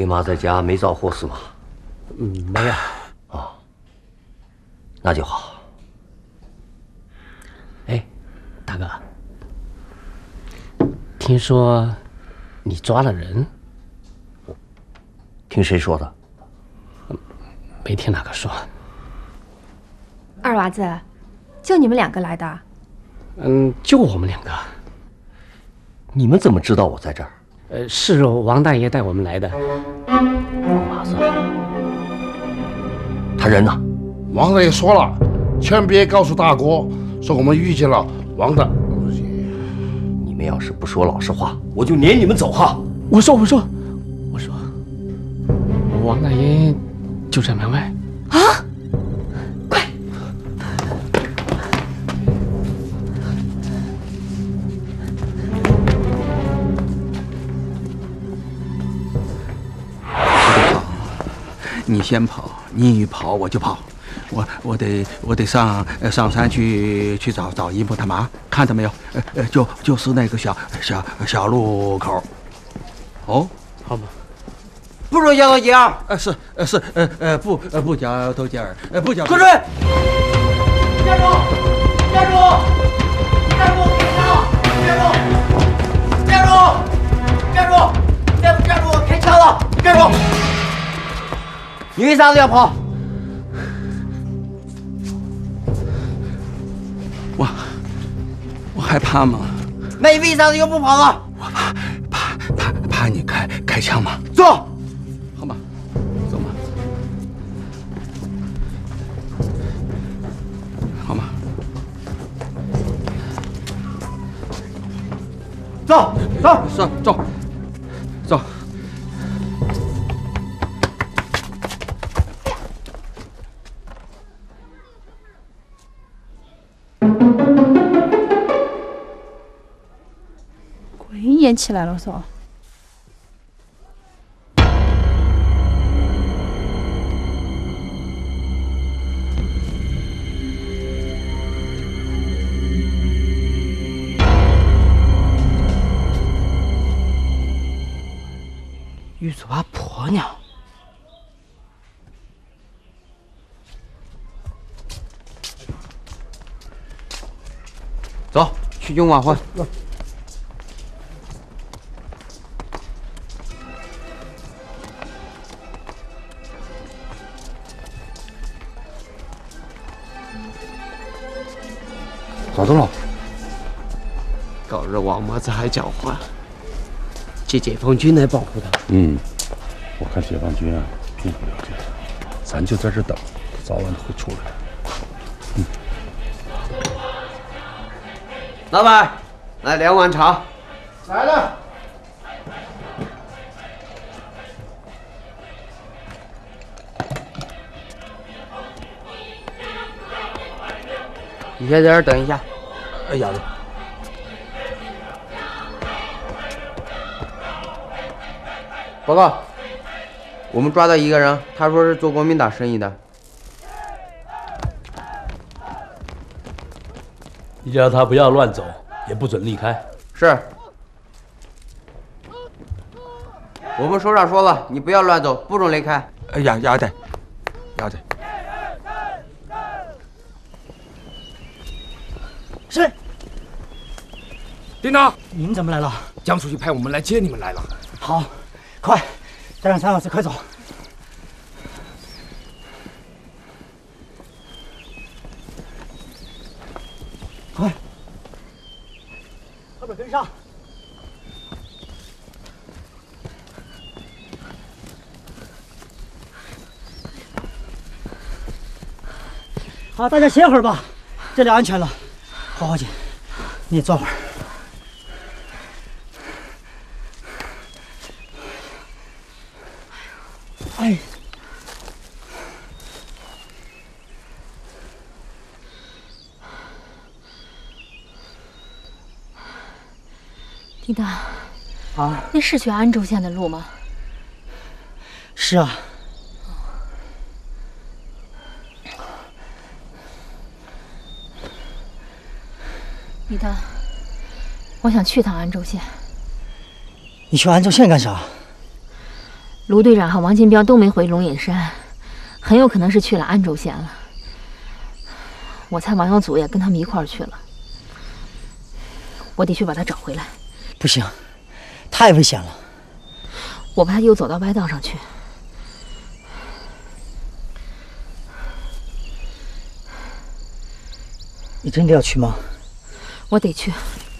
丁妈在家没遭祸事吗？ 没有。 哦，那就好。 哎，大哥，听说你抓了人？ 听谁说的？ 没听哪个说。 二娃子，就你们2个来的？ 就我们2个。 你们怎么知道我在这儿？ 是王大爷带我们来的。 王麻子，他人呢？ 王大爷说了，千万别告诉大哥，说我们遇见了王大。 你们要是不说老实话，我就撵你们走哈！ 我说，王大爷就在门外。 啊！快！ 你先跑，你一跑我就跑，我得上山去找姨母他妈，看到没有？就是那个小路口。哦， 好吧。 不准摇头尖儿！ 不摇头尖儿，不摇。 快追！站住！站住！站住！开枪！站住！站住！站住！再不站住，我开枪了！站住！你为啥子要跑？ 我害怕吗？ 那你为啥子又不跑了？ 我怕你开枪吗？ 走。 好吧，走吧。好吗？ 走。 走。 鬼演起来了嗦！ 遇着把婆娘。走，去永旺会。 咋的了？ 搞得王麻子还狡猾，借解放军来保护他。 我看解放军啊，并不了解他，咱就在这等，早晚会出来的。 老板，来2碗茶。 来了。 你先在这儿等一下。 哎呀， 报告，我们抓到一个人，他说是做国民党生意的。 你叫他不要乱走，也不准离开。 是。我们首长说了，你不要乱走，不准离开。 要得。 是。 领导， 你们怎么来了？ 江书记派我们来接你们来了。 好，快，带上3老师，快走。快，后边跟上。好，大家歇会儿吧，这里安全了。花姐，你也坐会儿。哎， 丁大， 啊， 那是去安州县的路吗？ 是啊。 李大，我想去趟安州县。 你去安州县干啥？ 卢队长和王金彪都没回龙隐山，很有可能是去了安州县了。我猜王耀祖也跟他们一块儿去了。我得去把他找回来。 不行，太危险了。 我怕他又走到歪道上去。 你真的要去吗？ 我得去。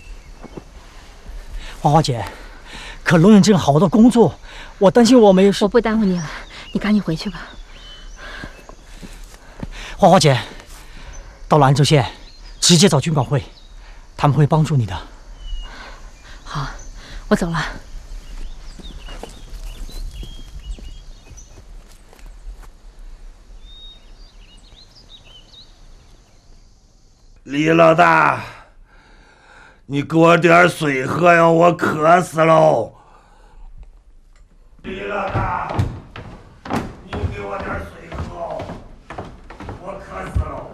花花姐，可龙眼镇好多工作，我担心我没有。 我不耽误你了，你赶紧回去吧。 花花姐，到了安州县，直接找军管会，他们会帮助你的。 好，我走了。 李老大，你给我点水喝呀，我渴死喽！李老大，你给我点水喝，我渴死喽！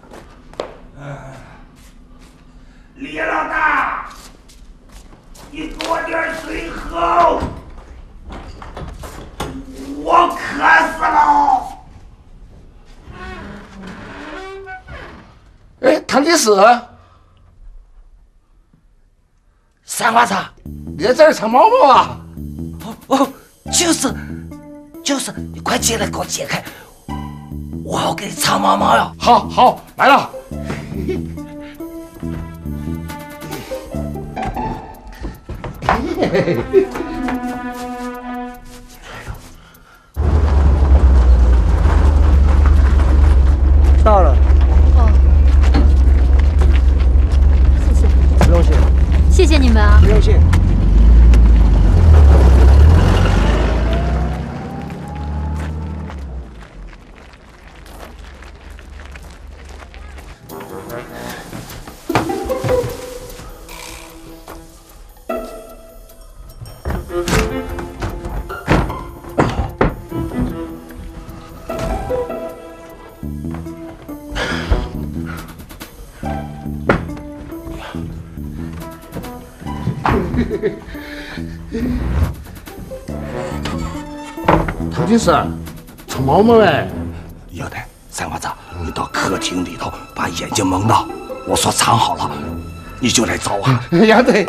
李老大，你给我点水喝，我渴死喽！ 哎，唐律师，三娃子，你在这儿藏猫猫啊？哦，就是，你快进来给我解开，我要给你藏猫猫呀！好，来了。 到了。 谢谢你们啊！ 不用谢。 唐金师，藏猫猫嘞？要得，三娃子，你到客厅里头把眼睛蒙到，我说藏好了，你就来找我。要得。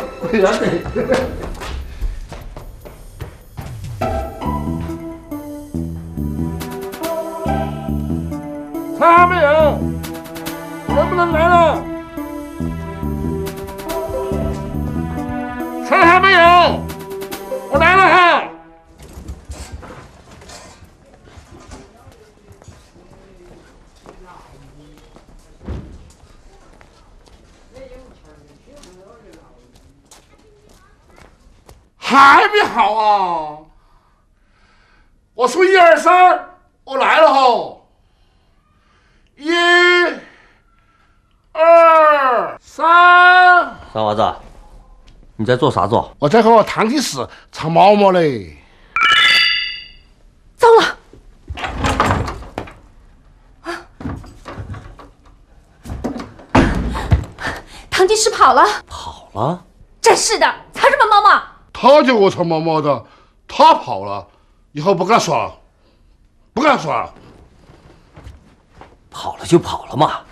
藏好没有？能不能来了？藏好没有？我来了哈！还没好啊！我数1、2、3，我来了吼！1、2、3。 三娃子，你在做啥子？ 我在和我堂弟师藏猫猫嘞。 糟了！堂弟师跑了。 跑了？ 真是的，藏什么猫猫？ 他叫我藏猫猫的，他跑了，以后不敢说了，不敢说了。 跑了就跑了嘛。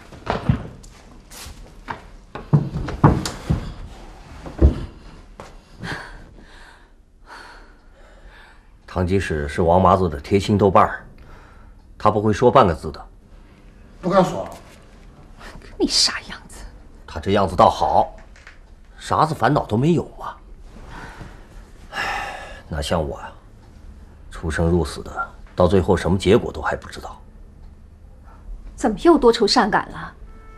堂吉使是王麻子的贴心豆瓣儿，他不会说半个字的。 不敢说。 你啥样子？ 他这样子倒好，啥子烦恼都没有嘛。唉，哪像我呀，出生入死的，到最后什么结果都还不知道。 怎么又多愁善感了？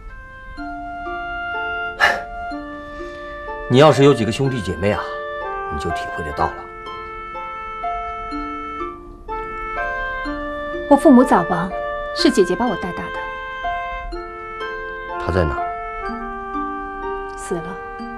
你要是有几个兄弟姐妹啊，你就体会得到了。 我父母早亡，是姐姐把我带大的。 他在哪儿？ 死了。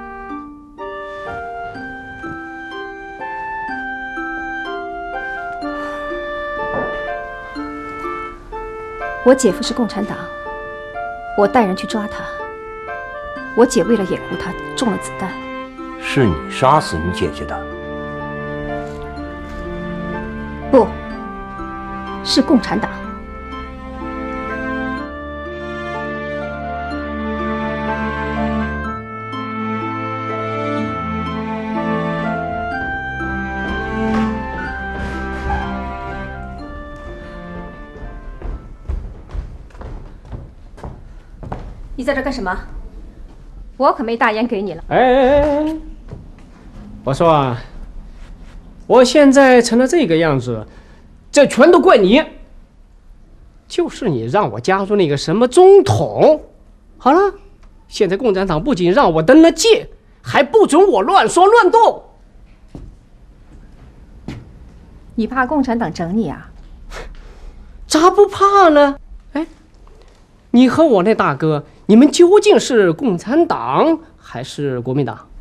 我姐夫是共产党，我带人去抓他。我姐为了掩护他，中了子弹。 是你杀死你姐姐的？ 是共产党。你在这干什么？我可没大烟给你了。 哎，我说啊，我现在成了这个样子，这全都怪你。就是你让我加入那个什么总统。好了，现在共产党不仅让我登了戒，还不准我乱说乱动。 你怕共产党整你啊？ 咋不怕呢？哎，你和我那大哥，你们究竟是共产党还是国民党？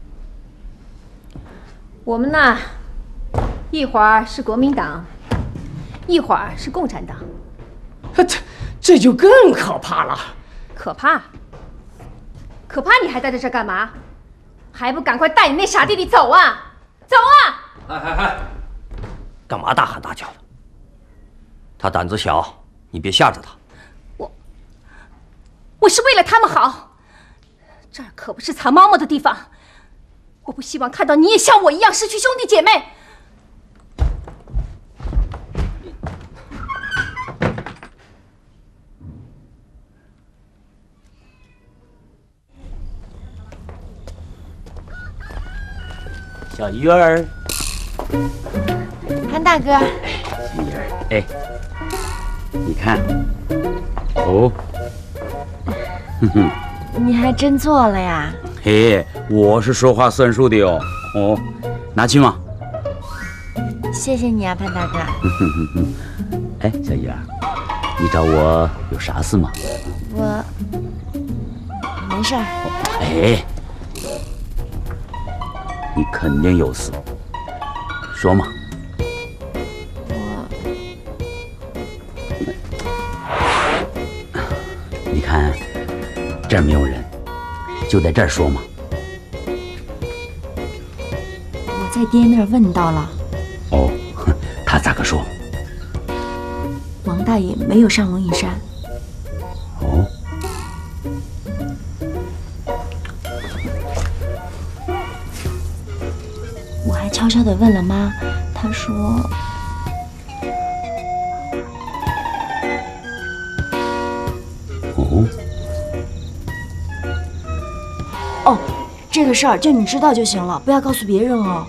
我们呐，一会儿是国民党，一会儿是共产党。 这就更可怕了。 可怕？可怕！你还待在这干嘛？还不赶快带你那傻弟弟走啊！走啊！ 哎，干嘛大喊大叫的？他胆子小，你别吓着他。 我是为了他们好，这儿可不是藏猫猫的地方。我不希望看到你也像我一样失去兄弟姐妹。 小鱼儿， 潘大哥， 小鱼儿，哎，你看，哦。哼哼， 你还真做了呀？ 嘿，我是说话算数的哟。哦，拿去嘛。 谢谢你啊，潘大哥。 哎，小鱼儿，你找我有啥事吗？ 我没事儿。 哎，你肯定有事，说嘛。你看。这儿没有人，就在这儿说嘛。 我在爹那儿问到了。 哦，他咋个说？ 王大爷没有上龙隐山。 哦。 我还悄悄地问了妈，她说。 哦。 哦，这个事儿就你知道就行了，不要告诉别人哦。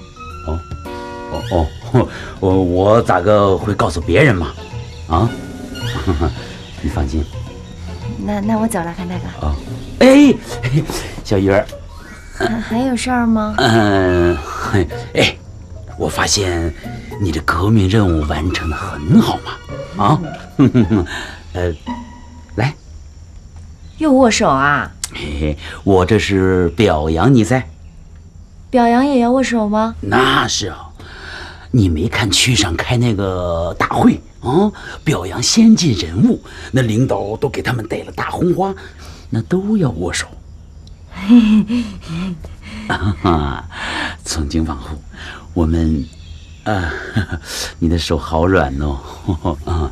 我咋个会告诉别人嘛？啊，你放心。 那我走了，潘大哥。 啊，哎，小鱼儿， 还有事儿吗？ 哎，我发现你的革命任务完成的很好嘛。啊，来， 又握手啊？ 嘿，我这是表扬你噻。 表扬也要握手吗？ 那是啊，你没看区上开那个大会啊，表扬先进人物，那领导都给他们戴了大红花，那都要握手。从今往后，我们你的手好软哦。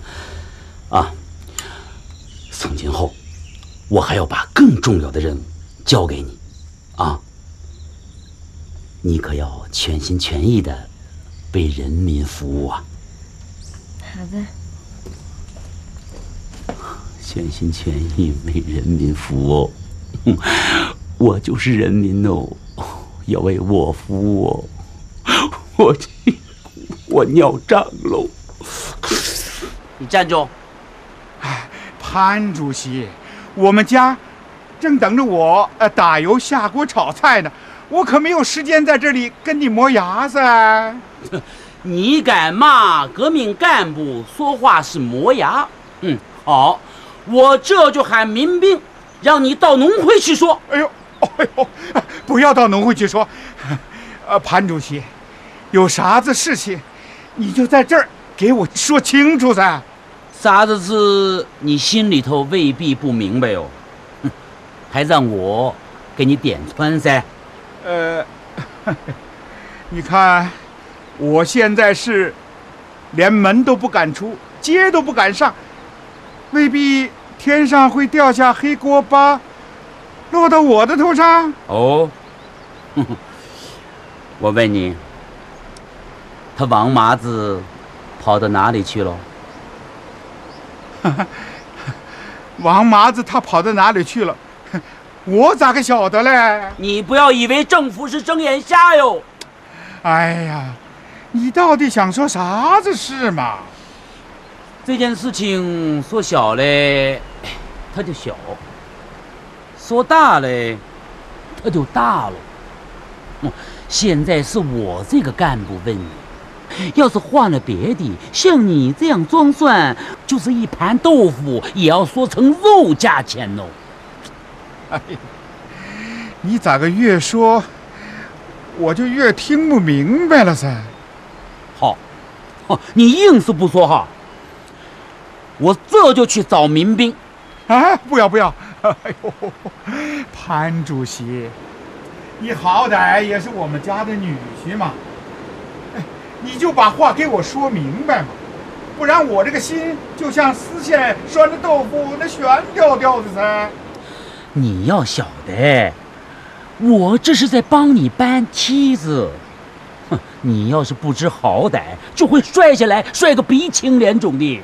从今后。我还要把更重要的任务交给你，啊！你可要全心全意的为人民服务啊！ 好的。 全心全意为人民服务哦，我就是人民哦，要为我服务哦，我尿胀喽！ 你站住！ 潘主席。我们家正等着我打油下锅炒菜呢，我可没有时间在这里跟你磨牙噻。 你敢骂革命干部说话是磨牙？好，我这就喊民兵，让你到农会去说。 哎呦，不要到农会去说。潘主席，有啥子事情，你就在这儿给我说清楚噻。 啥子事你心里头未必不明白哦，还让我给你点穿噻。 你看，我现在是连门都不敢出， 街都不敢上，未必天上会掉下黑锅巴，落到我的头上。 哦，我问你，他王麻子跑到哪里去了？ 王麻子他跑到哪里去了？我咋个晓得嘞？ 你不要以为政府是睁眼瞎哟！ 哎呀，你到底想说啥子事嘛？ 这件事情说小嘞，它就小；说大嘞，它就大了。现在是我这个干部问你，要是换了别的，像你这样装蒜，就是一盘豆腐也要说成肉价钱哦。 哎呀，你咋个越说，我就越听不明白了噻。 好，你硬是不说哈，我这就去找民兵。 啊，不要！哎呦，潘主席，你好歹也是我们家的女婿嘛，你就把话给我说明白嘛，不然我这个心就像丝线拴着豆腐，那悬吊吊的噻。 你要晓得，我这是在帮你搬梯子。你要是不知好歹，就会摔下来，摔个鼻青脸肿的。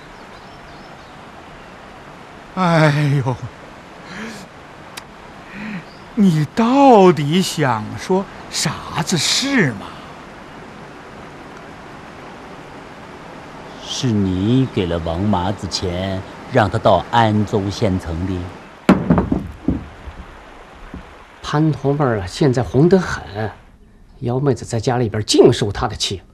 哎呦，你到底想说啥子事嘛？ 是你给了王麻子钱，让他到安州县城的。 潘头妹儿现在红得很，幺妹子在家里边净受他的气。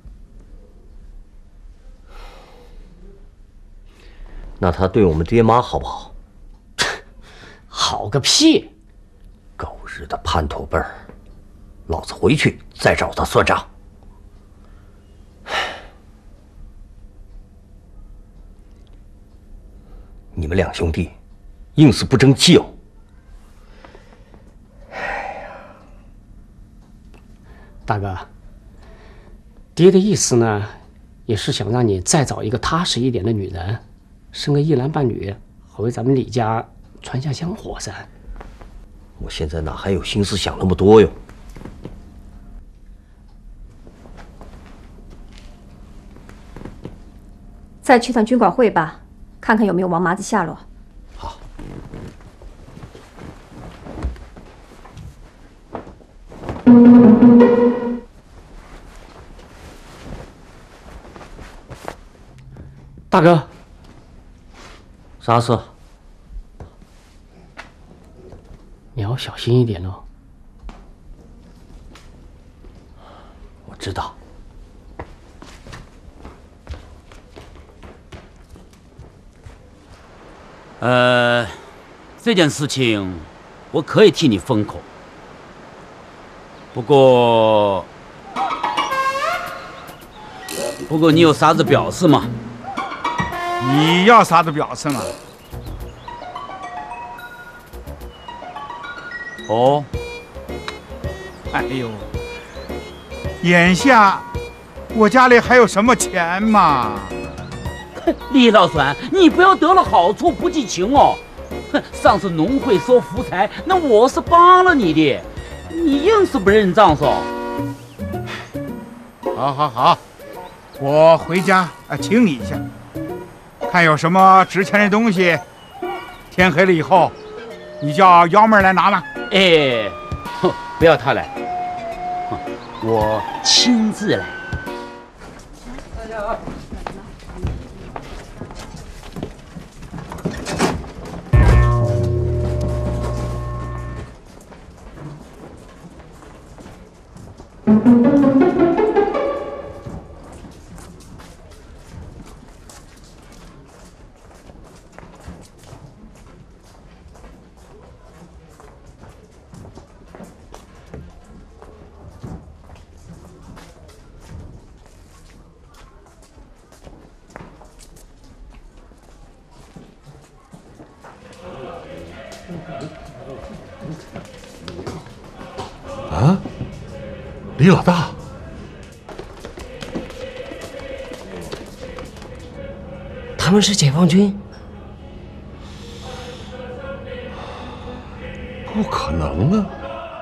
那他对我们爹妈好不好？ 好个屁！ 狗日的潘头辈儿，老子回去再找他算账。你们两兄弟硬是不争气哦。 大哥，爹的意思呢，也是想让你再找一个踏实一点的女人，生个一男半女，好为咱们李家传下香火噻。 我现在哪还有心思想那么多哟？ 再去趟军管会吧，看看有没有王麻子下落。 好。 大哥， 啥事？ 你要小心一点哦。 我知道。 这件事情我可以替你封口，不过你有啥子表示吗？ 你要啥子表示嘛？ 哦， 哎呦，眼下我家里还有什么钱嘛？ 李老栓，你不要得了好处不记情哦。上次农会收福财，那我是帮了你的，你硬是不认账嗦。 好，我回家请你一下，看有什么值钱的东西，天黑了以后，你叫幺妹来拿嘛。 哎，不要他来，我亲自来。 啊，李老大， 他们是解放军？ 不可能啊！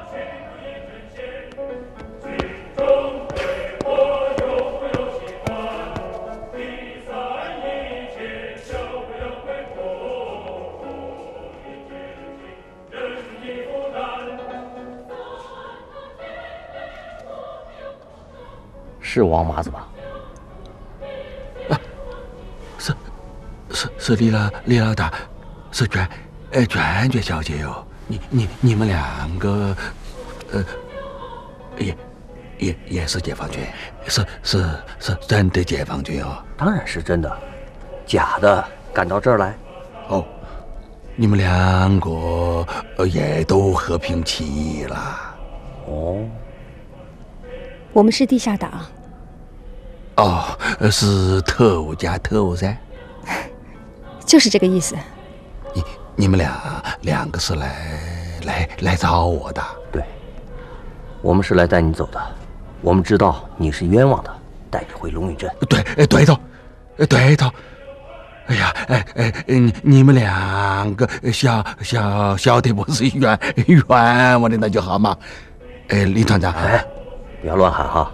是王麻子吧？ 是李老大，是娟娟小姐哟。你们两个，也是解放军，是真的解放军哦。 当然是真的，假的赶到这儿来。 哦，你们两个也都和平起义了。 哦， 我们是地下党。 哦，是特务加特务噻。 就是这个意思。 你们两个是来找我的？ 对，我们是来带你走的。我们知道你是冤枉的，带你回龙云镇。 对头。哎呀，你们两个晓得我是冤枉的，那就好嘛。李团长， 不要乱喊哈。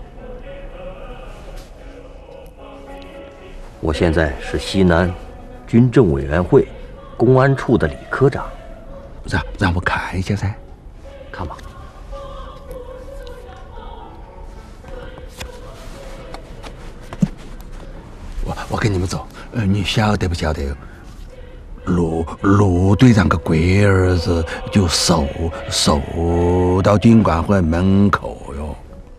我现在是西南军政委员会公安处的李科长， 让我看一下噻。 看吧。 我跟你们走。你晓得不晓得？陆队长个龟儿子就守到军管会门口哟。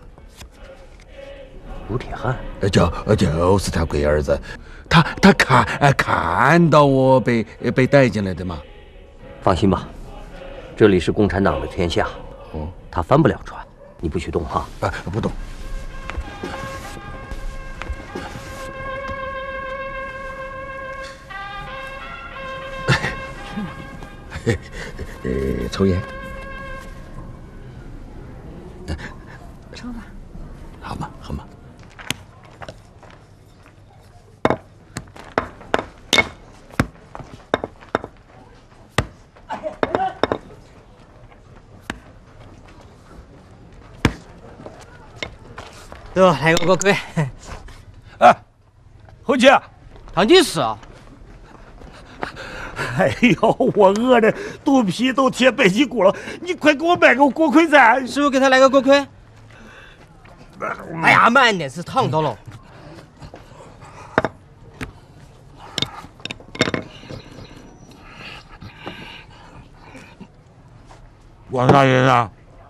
吴铁汉， 就是他龟儿子。他看到我被带进来的嘛。 放心吧，这里是共产党的天下，他翻不了船，你不许动哈。 不动。抽烟。 抽吧。 好嘛。 对吧？来个锅盔。 侯姐， 你是啊？ 哎呦，我饿的肚皮都贴背脊骨了，你快给我买个锅盔噻！ 师傅，给他来个锅盔。哎呀，慢点，是烫到了。 王大人啊！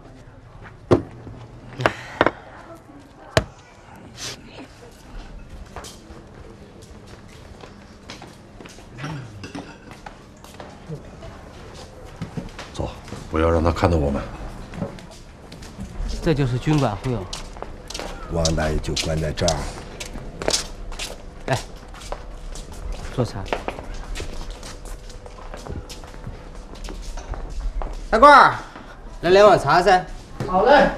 走，不要让他看到我们。 这就是军管会哦。 王大爷就关在这儿。 来，做茶。大官儿，来2碗茶噻。 好嘞。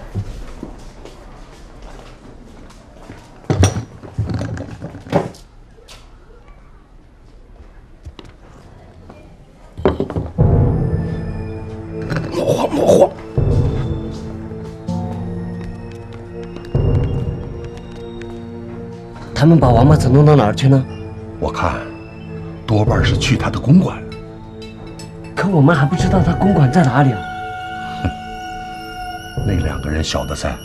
模糊。 他们把王麻子弄到哪儿去呢？ 我看，多半是去他的公馆。 可我们还不知道他公馆在哪里啊！ 那2个人晓得噻。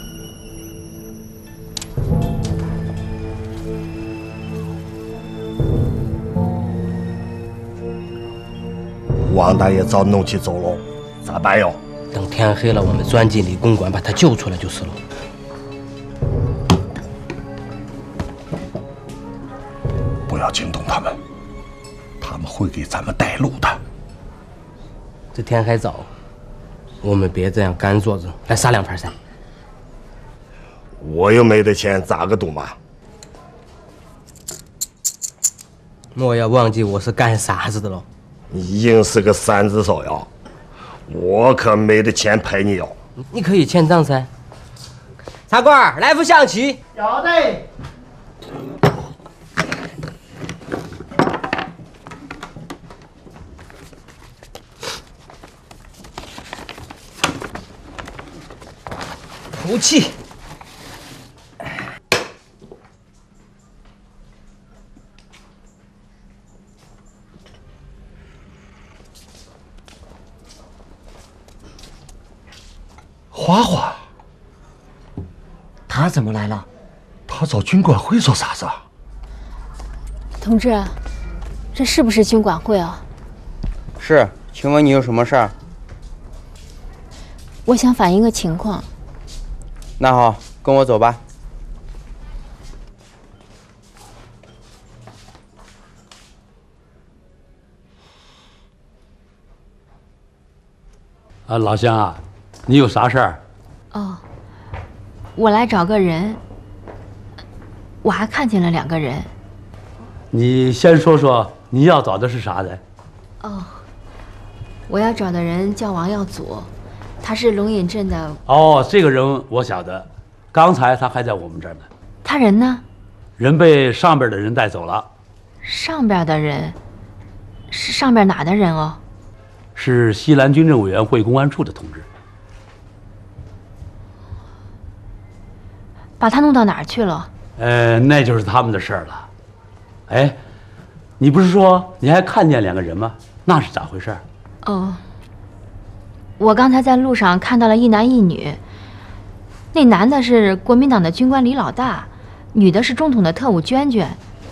王大爷早弄起走喽，咋办哟？ 等天黑了，我们钻进李公馆，把他救出来就是了。 不要惊动他们，他们会给咱们带路的。 这天还早，我们别这样干坐着，来杀2盘噻。 我又没得钱，咋个赌嘛？ 莫要忘记我是干啥子的喽。 你硬是个3只手呀，我可没得钱陪你哟。 你可以欠账噻。茶官，来副象棋。 要得。 口气。 花花， 他怎么来了？ 他找军管会做啥子啊？ 同志，这是不是军管会啊？ 是，请问你有什么事儿？ 我想反映个情况。 那好，跟我走吧。 啊，老乡啊，你有啥事儿？ 哦，我来找个人，我还看见了2个人。 你先说说你要找的是啥人？ 哦，我要找的人叫王耀祖，他是龙隐镇的。 哦，这个人我晓得，刚才他还在我们这儿呢。 他人呢？ 人被上边的人带走了。 上边的人？是上边哪的人哦？ 是西南军政委员会公安处的同志。 把他弄到哪儿去了？ 那就是他们的事儿了。哎，你不是说你还看见2个人吗？那是咋回事？ 哦，我刚才在路上看到了1男1女，那男的是国民党的军官李老大，女的是中统的特务娟娟。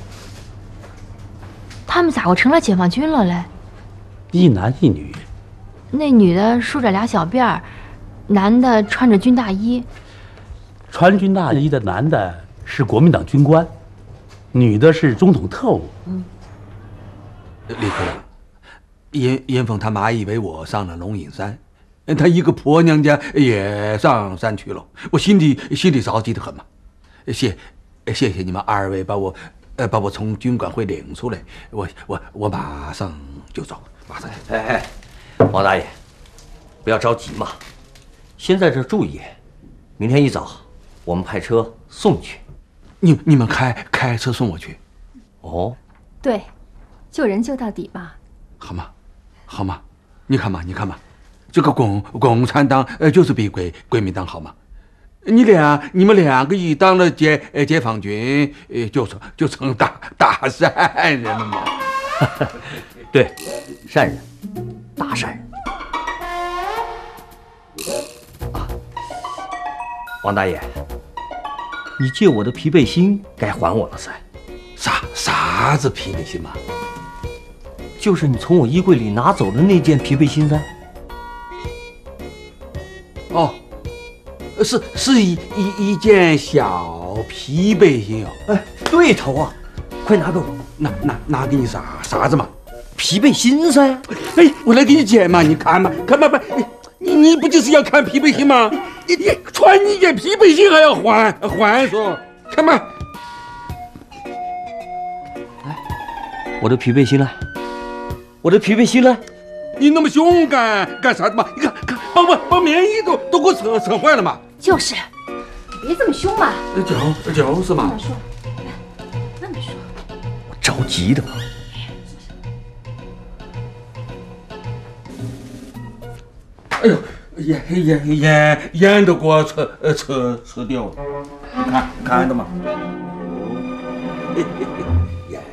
他们咋会成了解放军了嘞 ？1男1女。 那女的梳着俩小辫儿，男的穿着军大衣。 穿军大衣的男的是国民党军官，女的是中统特务。 李科长，严凤他妈以为我上了龙隐山，他一个婆娘家也上山去了，我心里着急得很嘛。谢谢你们2位把我从军管会领出来，我马上就走，马上。 哎，王大爷，不要着急嘛，先在这住一夜，明天一早我们派车送你去。 你们开车送我去？ 哦， 对，救人救到底吧。 好嘛，你看嘛，这个共产党就是比国民党好嘛。你们2个一当了解放军，就成大善人了嘛。 对，善人，大善人。啊，王大爷，你借我的皮背心该还我了噻。 啥子皮背心嘛？ 就是你从我衣柜里拿走的那件皮背心噻。 哦，是一件小皮背心哦。 哎，对头啊，快拿给我。 拿给你啥子嘛？ 皮背心噻。 哎，我来给你捡嘛，你看嘛，你不就是要看皮背心吗？你穿一件皮背心还要还说，看嘛。 来，我的皮背心来，我的皮背心来。 你那么凶干啥子嘛？你看，把棉衣都给我扯坏了嘛！ 就是，别这么凶嘛。 就是嘛。 那么说， 我着急的嘛。 哎呦，烟都给我扯掉了，你看到吗？烟。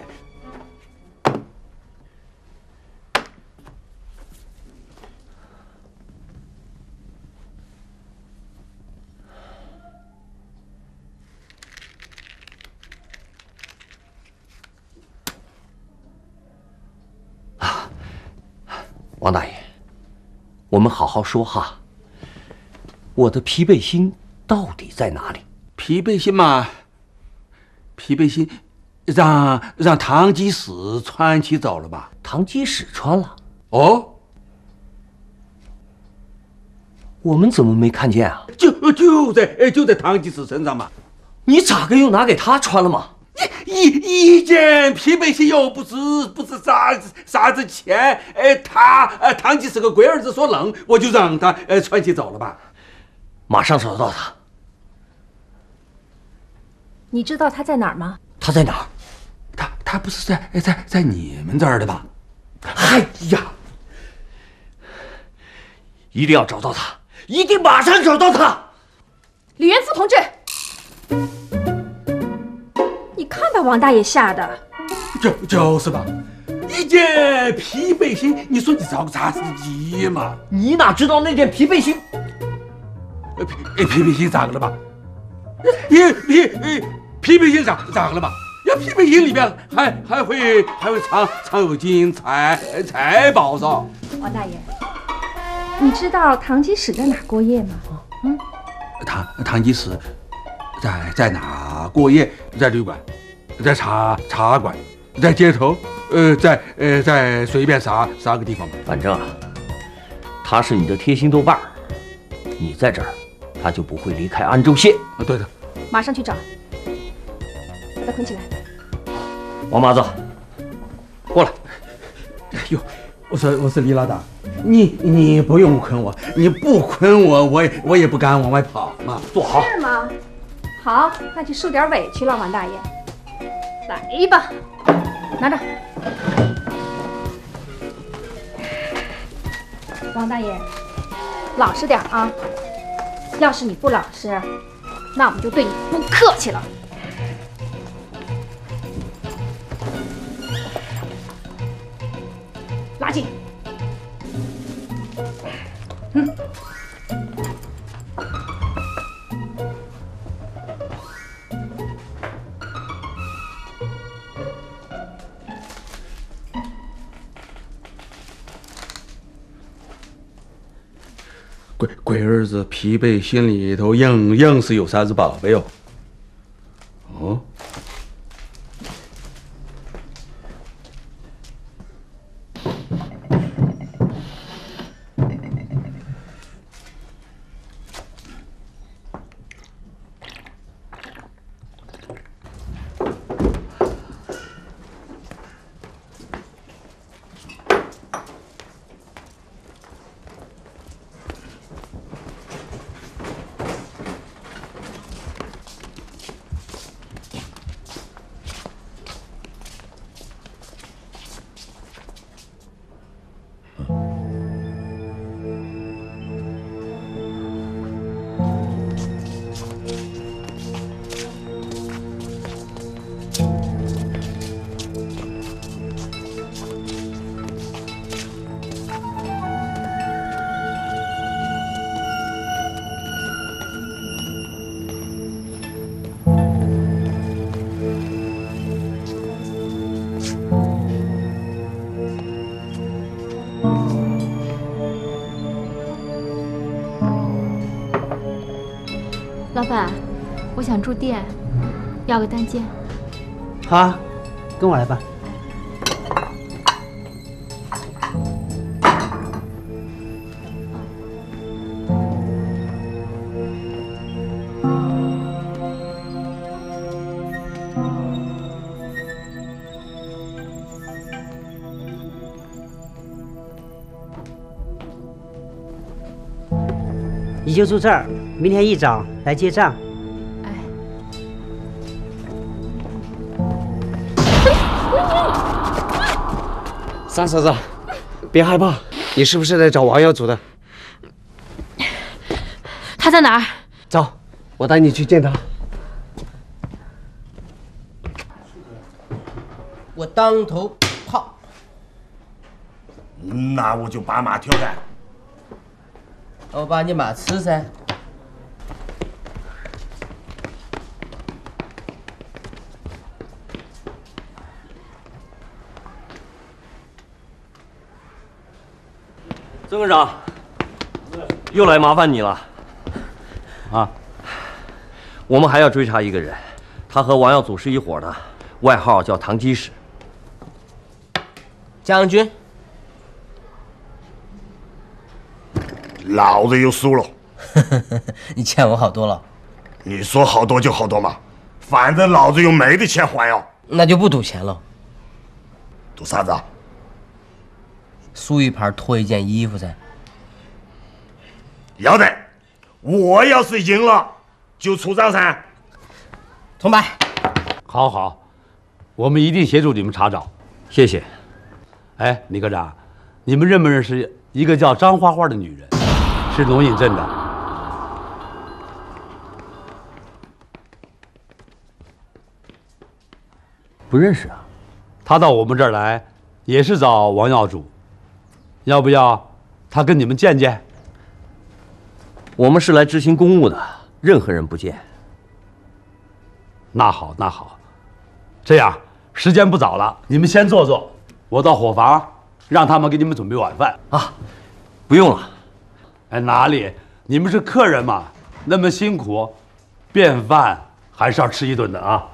王大爷，我们好好说哈。我的皮背心到底在哪里？ 皮背心嘛，皮背心让堂吉使穿起走了吧？ 堂吉使穿了？ 哦， 我们怎么没看见啊？ 就在堂吉使身上嘛。 你咋个又拿给他穿了嘛？ 一件皮背心又不是啥子钱，堂吉使个龟儿子说冷，我就让他穿起走了吧。 马上找到他。 你知道他在哪儿吗？ 他在哪儿？ 他不是在你们这儿的吧？ 哎呀，一定要找到他，一定马上找到他。 李元福同志，你看把王大爷吓的。 就是吧，一件皮背心，你说你找个啥司机嘛？ 你哪知道那件皮背心？ 皮背心咋个了吧？皮背心咋个了吧？呀，皮背心里边还会藏有金银财宝噻。 王大爷，你知道堂吉使在哪过夜吗？ 堂吉使在哪过夜？在旅馆，在茶馆，在街头，在随便啥个地方吧。 反正啊，他是你的贴心豆瓣儿，你在这儿，他就不会离开安州县。 对的。 马上去找，把他捆起来。 王麻子，过来。 哎呦，我说李老大，你不用捆我，你不捆我也不敢往外跑嘛。 坐好。 是吗？好，那就受点委屈了，王大爷。来吧，拿着。王大爷，老实点啊！要是你不老实，那我们就对你不客气了。拉紧。 龟儿子皮背心里头硬是有啥子宝贝哦？哦， 老板，我想住店，要个单间。 好啊，跟我来吧。你就住这儿，明天一早来结账。 三嫂子，别害怕，你是不是在找王耀祖的？ 他在哪儿？ 走，我带你去见他。 我当头炮。 那我就把马挑开。 我把你马吃噻。 曾科长，又来麻烦你了。啊，我们还要追查一个人，他和王耀祖是一伙的，外号叫堂吉使。 将军。 老子又输了。 你欠我好多了。 你说好多就好多嘛，反正老子又没得钱还哟。 那就不赌钱了。 赌啥子啊？ 输一盘脱一件衣服噻。 要得，我要是赢了就出账噻。 重摆。 好好，我们一定协助你们查找。 谢谢。 哎，李科长，你们认不认识一个叫张花花的女人？是龙隐镇的。 不认识啊。 他到我们这儿来也是找王耀主，要不要他跟你们见见？ 我们是来执行公务的，任何人不见。 那好，那好，这样时间不早了，你们先坐坐，我到伙房让他们给你们准备晚饭啊。不用了。 哎，哪里？你们是客人嘛，那么辛苦，便饭还是要吃一顿的啊。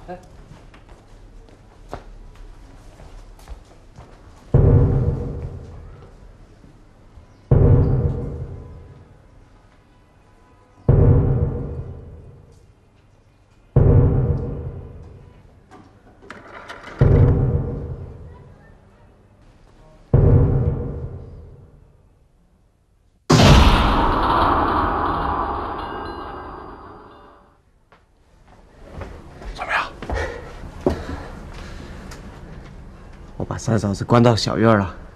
我把三嫂子关到小院了。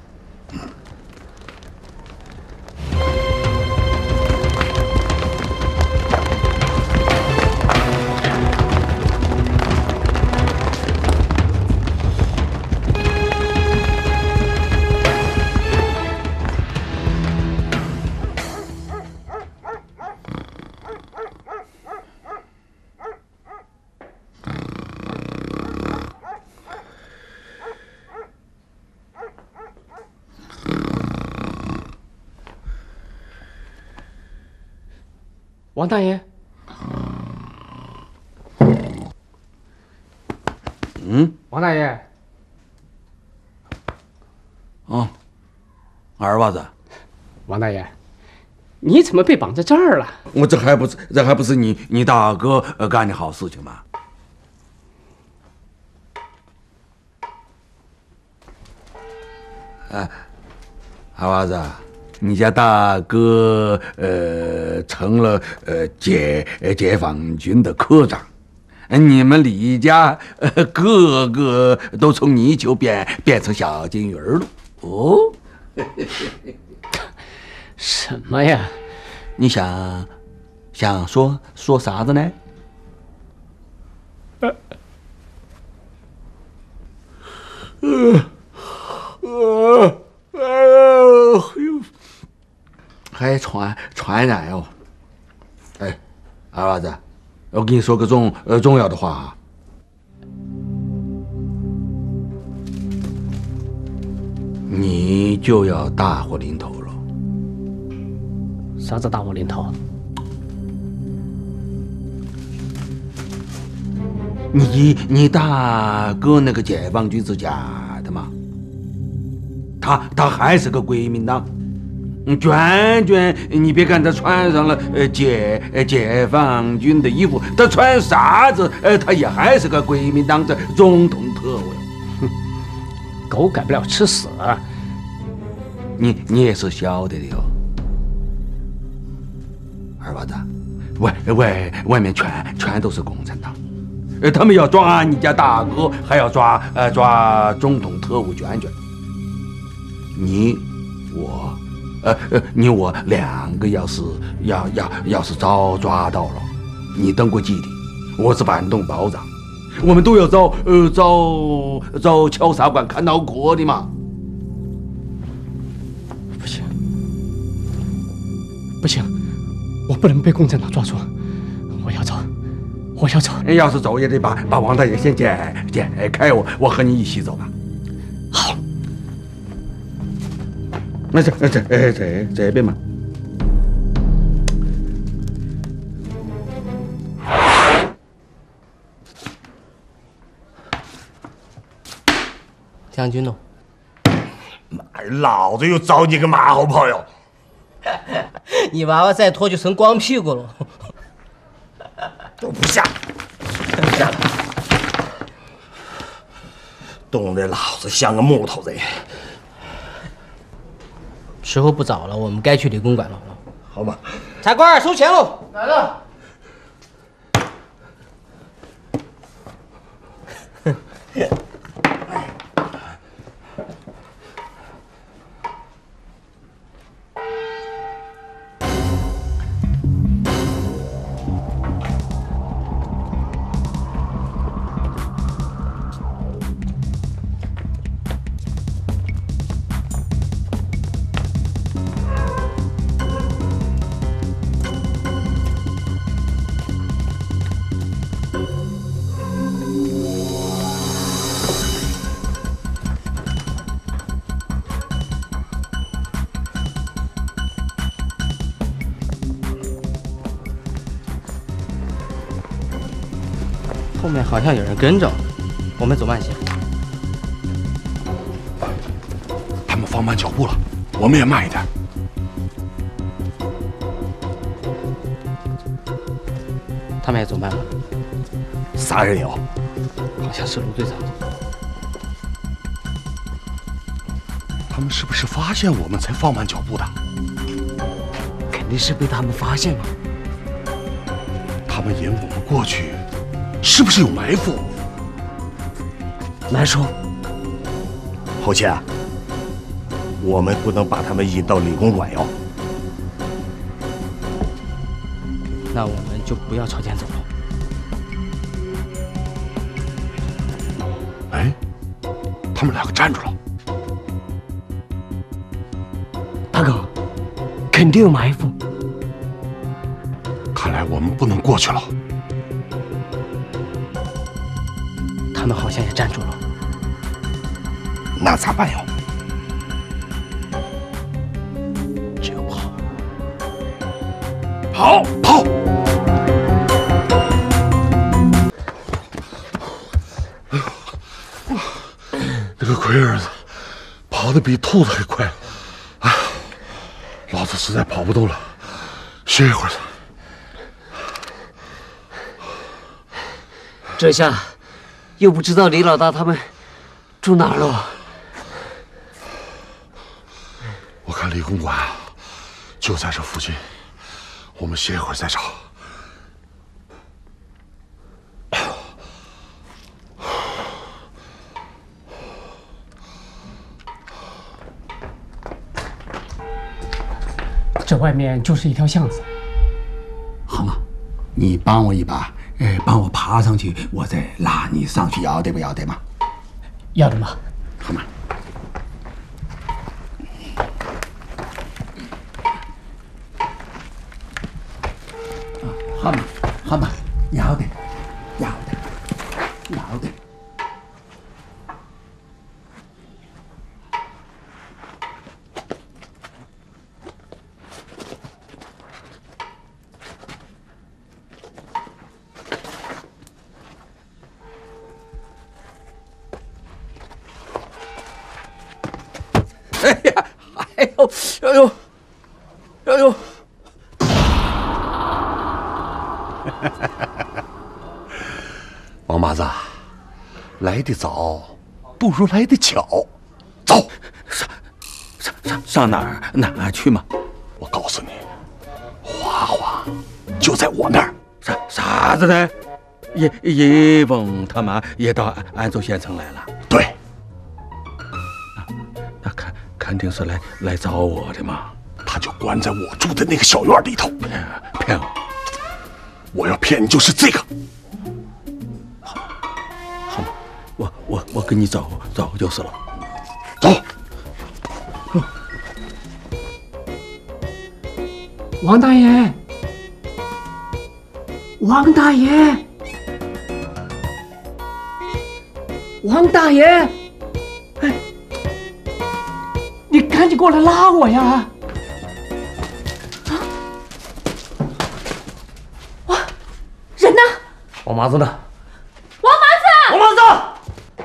王大爷，王大爷， 二娃子， 王大爷，你怎么被绑在这儿了？ 我这还不是你大哥干的好事情吗？二娃子。你家大哥成了解放军的科长，你们李家个个都从泥鳅变成小金鱼了哦。 什么呀？ 你想说啥子呢？还传染哦！哎，二娃子，我跟你说个重要的话啊，你就要大祸临头了。 啥子大祸临头？ 你大哥那个解放军是假的嘛？他还是个国民党。娟娟，你别看他穿上了解放军的衣服，他穿啥子，他也还是个国民党的总统特务。 哼，狗改不了吃屎。 你也是晓得的哟，二娃子，外面全都是共产党，他们要抓你家大哥，还要抓总统特务娟娟。你我两个要是早抓到了，你当过基地，我是反动保长，我们都要遭敲砂管看脑壳的嘛。 不行，我不能被共产党抓住，我要走。 要是走也得把王大爷先解开，我和你一起走吧。 好。 那这边嘛。 将军呢？ 妈呀，老子又找你个马后炮哟！ 你娃娃再拖就成光屁股了。 都不下来，冻得老子像个木头人。 时候不早了，我们该去理公馆了。 好吧。 茶官收钱喽！ 来了。 后面好像有人跟着，我们走慢些。 他们放慢脚步了，我们也慢一点。 他们也走慢了。 啥人有？ 好像是陆队长。 他们是不是发现我们才放慢脚步的？ 肯定是被他们发现了。 他们引我们过去，是不是有埋伏？ 难说。 侯谦，我们不能把他们引到理工馆哟。 那我们就不要朝前走了。 哎，他们两个站住了。 大哥，肯定有埋伏。 看来我们不能过去了。 他们好像也站住了。 那咋办呀？ 只有跑。 跑跑！那个龟儿子跑得比兔子还快。哎，老子实在跑不动了，歇一会儿。 这下又不知道李老大他们住哪儿了。 我看理工馆就在这附近，我们歇一会儿再找。 这外面就是一条巷子。 好嘛，你帮我一把，帮我爬上去，我再拉你上去，要得不要得嘛？ 要的嘛。 好嘛。好嘛，好嘛，要得，要得，要得。 哎呀，哎呦，哎呦，哎呦！ 王麻子，来得早，不如来得巧。走， 上哪儿？哪儿去嘛？ 我告诉你，花花就在我那儿。 啥子呢？叶翁他妈也到安州县城来了。 对。 那肯定是来找我的嘛。 他就关在我住的那个小院里头。 骗我！ 我要骗你就是这个。 好嘛，我跟你走就是了。 走。 王大爷，王大爷，王大爷，哎，你赶紧过来拉我呀！ 人呢？ 王麻子呢？ 王麻子！ 王麻子！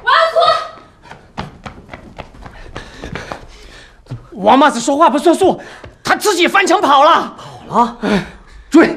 王阿王麻子说话不算数，他自己翻墙跑了。 跑了？ 追！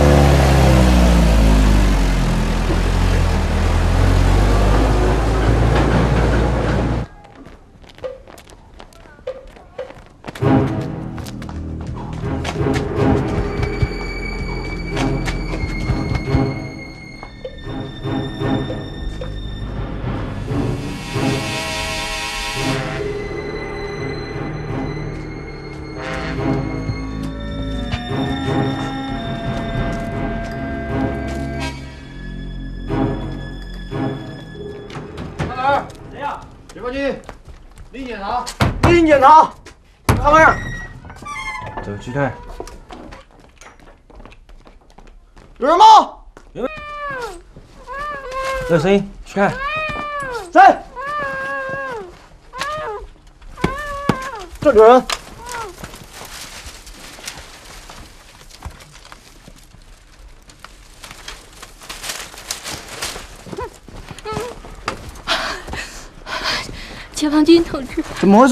解放军，林检察，林检察，上面。 走，去看。 有人吗？ 有。有声音，去看。 在。这里有人。 解放军同志， 怎么回事？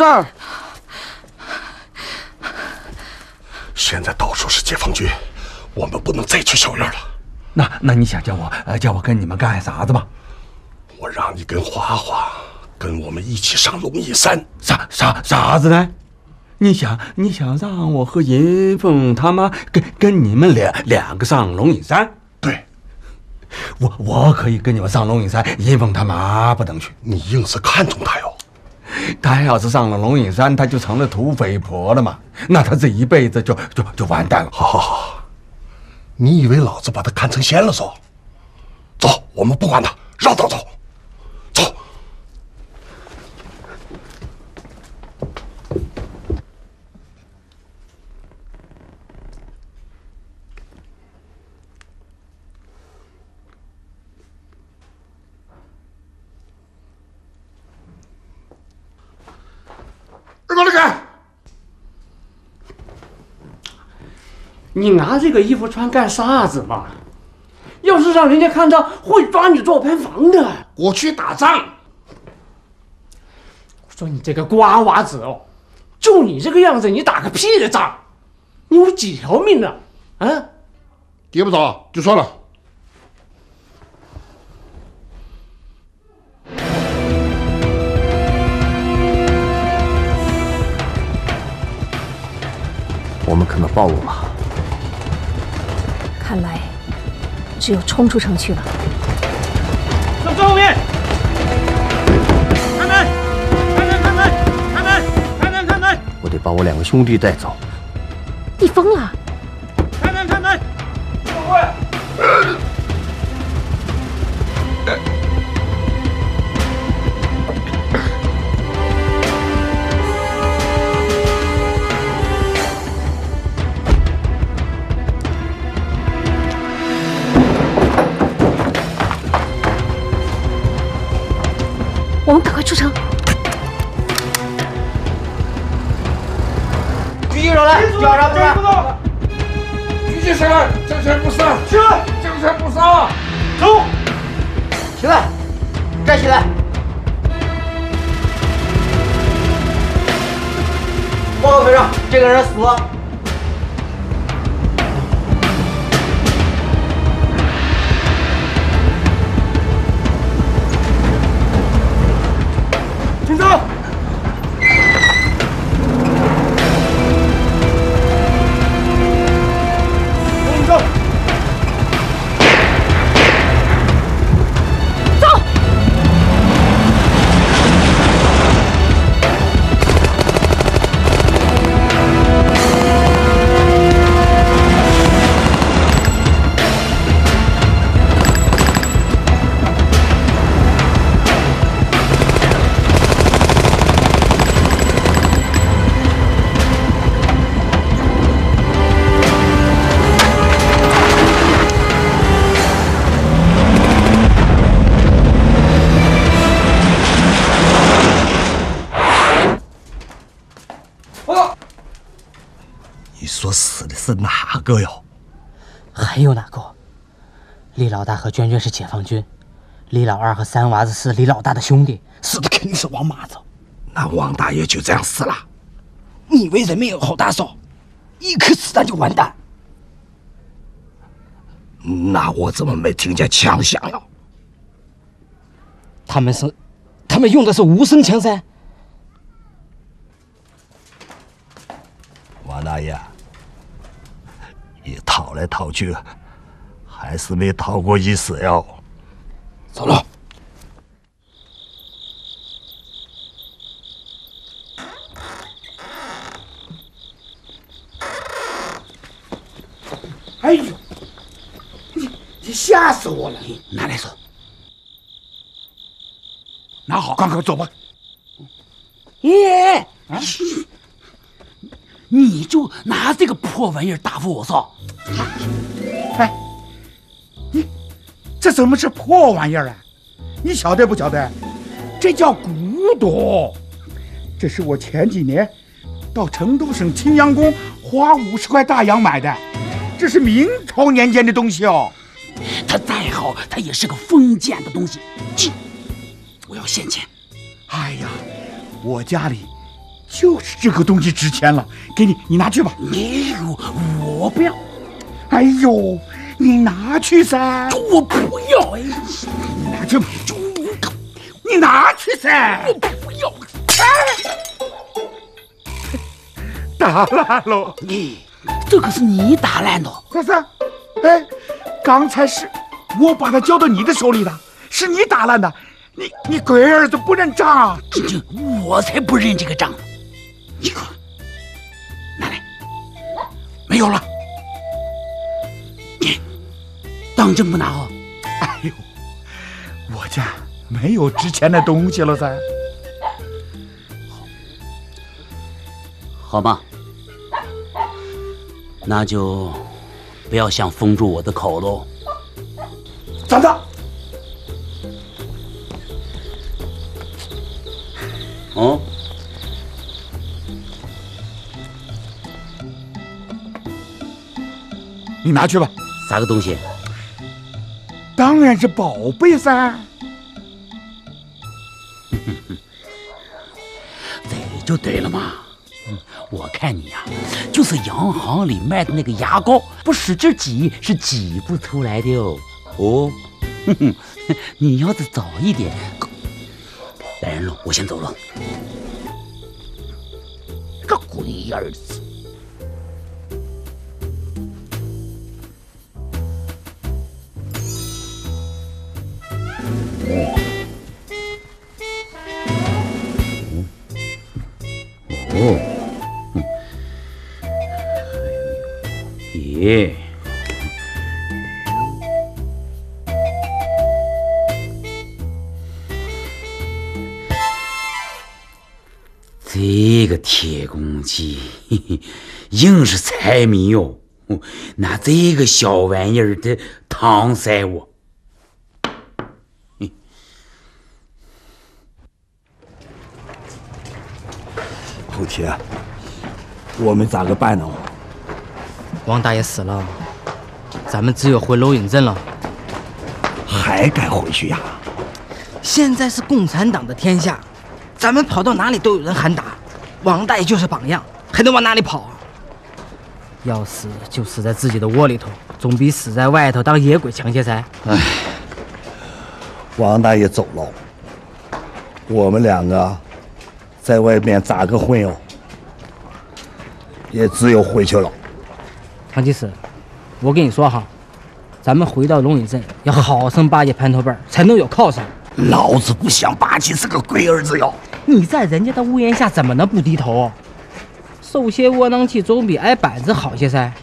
现在到处是解放军，我们不能再去小院了。 那你想叫我跟你们干啥子吗？ 我让你跟花花跟我们一起上龙隐山。 啥子呢？你想让我和银凤他妈跟你们两个上龙隐山？ 对， 我可以跟你们上龙隐山，银凤他妈不能去。 你硬是看中他哟。 他要是上了龙隐山，他就成了土匪婆了嘛，那他这一辈子就完蛋了。 好，你以为老子把他看成仙了嗦？走，我们不管他，让他走。走。 耳朵里看， 你拿这个衣服穿干啥子嘛？要是让人家看到，会抓你做盘房的。 我去打仗。 我说你这个瓜娃子哦，就你这个样子，你打个屁的仗！你有几条命呢？啊？ 跌不着就算了。 我们可能暴露了。 看来只有冲出城去了。 向最后面！开门！开门！开门！开门！开门！开门！ 我得把我2个兄弟带走。 你疯了！ 开门！开门！ 不会。 我们赶快出城！ 举起手来，叫上不上？ 举起手来，正身不上。 起来， 正身不上。 走，起来，站起来。报告排长，这个人死了。 请走。跟我走。 走。 你说死的是哪个哟？ 还有哪个？李老大和娟娟是解放军，李老二和三娃子是李老大的兄弟，死的肯定是王麻子。 那王大爷就这样死了？你以为人民有好大手，一颗子弹就完蛋？那我怎么没听见枪响呀？ 他们用的是无声枪噻。 王大爷，你逃来逃去，还是没逃过一死哟。走了。 哎呦，你吓死我了！ 拿来说。 拿好，赶快走吧。 耶！啊！你就拿这个破玩意儿答复我说？ 哎，你这怎么是破玩意儿啊？你晓得不晓得？这叫古董，这是我前几年到成都省青羊宫花50块大洋买的，这是明朝年间的东西哦。 它再好，它也是个封建的东西。我要现钱。 哎呀， 我家里就是这个东西值钱了，给你，你拿去吧。 我不要。 哎呦，你拿去噻！ 我不要！哎， 你拿去吧。你拿去噻！ 我不要！ 打烂了！ 这个是你打烂的。 三三，哎，刚才是我把它交到你的手里的，是你打烂的。你龟儿子不认账！ 我才不认这个账！你看，拿来，没有了。你当真不拿哦？ 哎呦，我家没有值钱的东西了噻。 好吧，那就不要想封住我的口喽。 站着！ 哦， 你拿去吧。 啥个东西？ 当然是宝贝噻。 这就对了嘛。我看你呀，就是洋行里卖的那个牙膏，不使劲挤是挤不出来的哦。哦，你要是早一点，来人了，我先走了。个龟儿子！ 哦，耶！这个铁公鸡，硬是财迷哦！拿这个小玩意儿的搪塞我。 后天我们咋个办呢？ 王大爷死了，咱们只有回龙隐镇了。 还敢回去呀？ 现在是共产党的天下，咱们跑到哪里都有人喊打。王大爷就是榜样，还能往哪里跑啊？要死就死在自己的窝里头，总比死在外头当野鬼强些噻。 哎， 王大爷走了，我们两个在外面咋个混哦？也只有回去了。 王技师，我跟你说哈，咱们回到龙隐镇要好生巴结盘头辈儿，才能有靠山。 老子不想巴结这个龟儿子哟！ 你在人家的屋檐下怎么能不低头？受些窝囊气总比挨板子好些噻。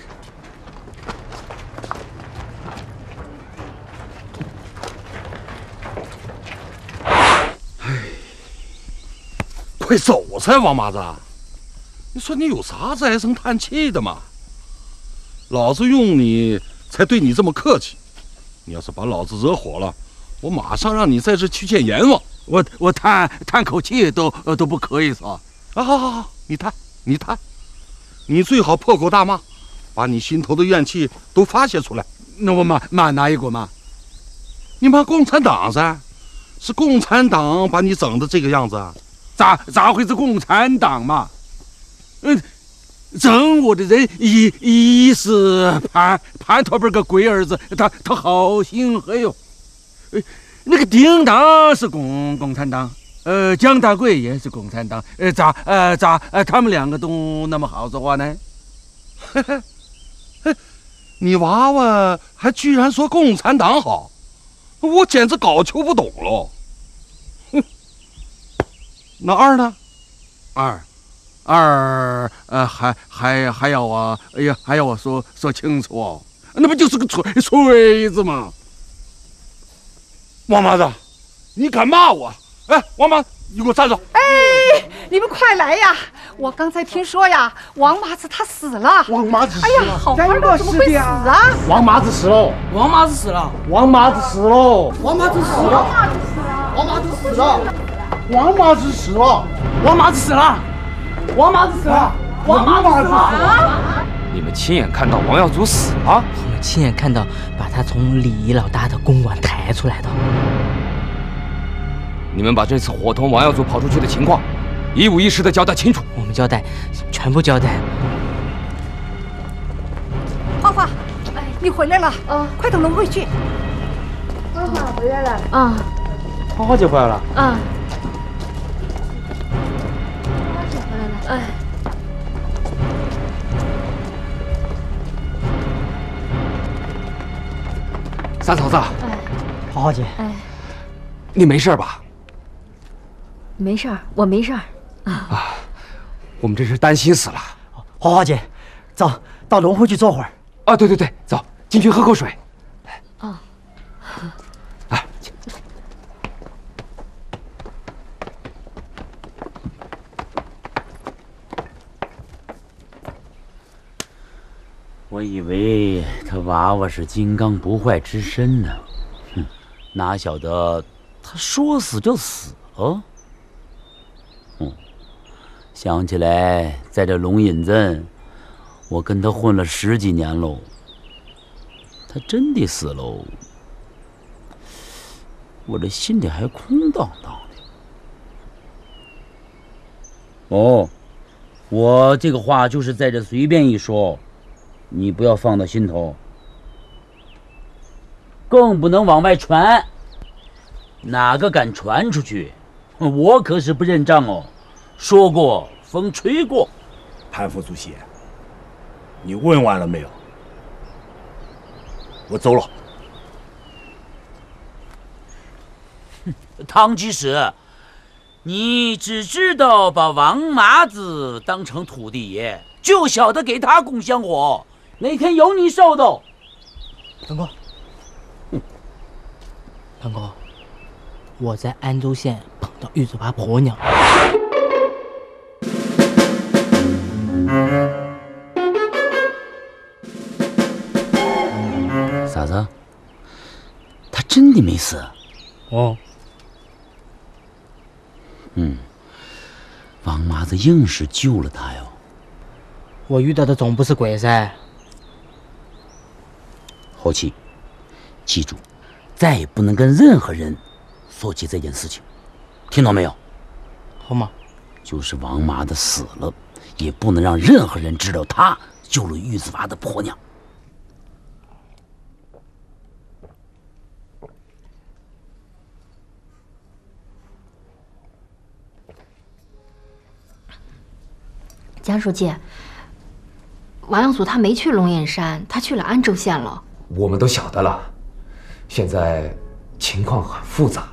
快走噻，王麻子！你说你有啥子唉声叹气的嘛？老子用你才对你这么客气，你要是把老子惹火了，我马上让你在这去见阎王。 我叹口气都不可以是吧？ 啊，好，你叹，你最好破口大骂，把你心头的怨气都发泄出来。 那我骂哪一个嘛？ 你骂共产党噻，是共产党把你整的这个样子啊？ 咋会是共产党嘛？整我的人一是盘头辈个龟儿子，他好心黑哟。那个叮当是共产党，姜大贵也是共产党，咋他们两个都那么好说话呢？ 你娃娃还居然说共产党好，我简直搞球不懂了。那二呢？ 二还要我，哎呀，还要我说清楚哦，那不就是个锤子吗？ 王麻子，你敢骂我？哎，王麻子，你给我站住！ 哎，你们快来呀！我刚才听说呀，王麻子他死了。 王麻子死了！ 哎呀，好好的怎么会死啊？ 王麻子死喽！ 王麻子死了！ 王麻子死喽！ 王麻子死了！王麻子死了！王麻子死了！ 王麻子死了！ 王麻子死了！王麻子死了！ 你们亲眼看到王耀祖死了？ 我们亲眼看到把他从李老大的公馆抬出来的。 你们把这次伙同王耀祖跑出去的情况，一五一十的交代清楚。 我们交代，全部交代。 花花，你回来了，快等龙回去。 花花回来了。啊。 花花姐回来了。 啊。花花姐回来了。哎。 三嫂子。 花花姐。 哎。 你没事吧？ 没事儿，我没事儿。 啊，我们真是担心死了。 花花姐，走到龙会去坐会儿。 啊，对对对，走进去喝口水。 哦。 哎。 我以为他娃娃是金刚不坏之身呢，哼，哪晓得他说死就死了。想起来，在这龙隐镇，我跟他混了10几年喽。他真的死喽，我这心里还空荡荡的。哦，我这个话就是在这随便一说，你不要放到心头，更不能往外传。哪个敢传出去，我可是不认账哦。说过，风吹过。 潘副主席，你问完了没有？我走了。 汤吉使，你只知道把王麻子当成土地爷，就晓得给他供香火，哪天有你受的？ 腾哥，腾哥，我在安州县碰到玉子娃婆娘。 嫂子，他真的没死？ 哦。 王麻子硬是救了他哟。 我遇到的总不是鬼噻。 后期，记住，再也不能跟任何人说起这件事情，听到没有？ 好吗？ 就是王麻子死了，也不能让任何人知道他救了玉子娃的婆娘。 江书记，王耀祖他没去龙眼山，他去了安州县了。 我们都晓得了，现在情况很复杂。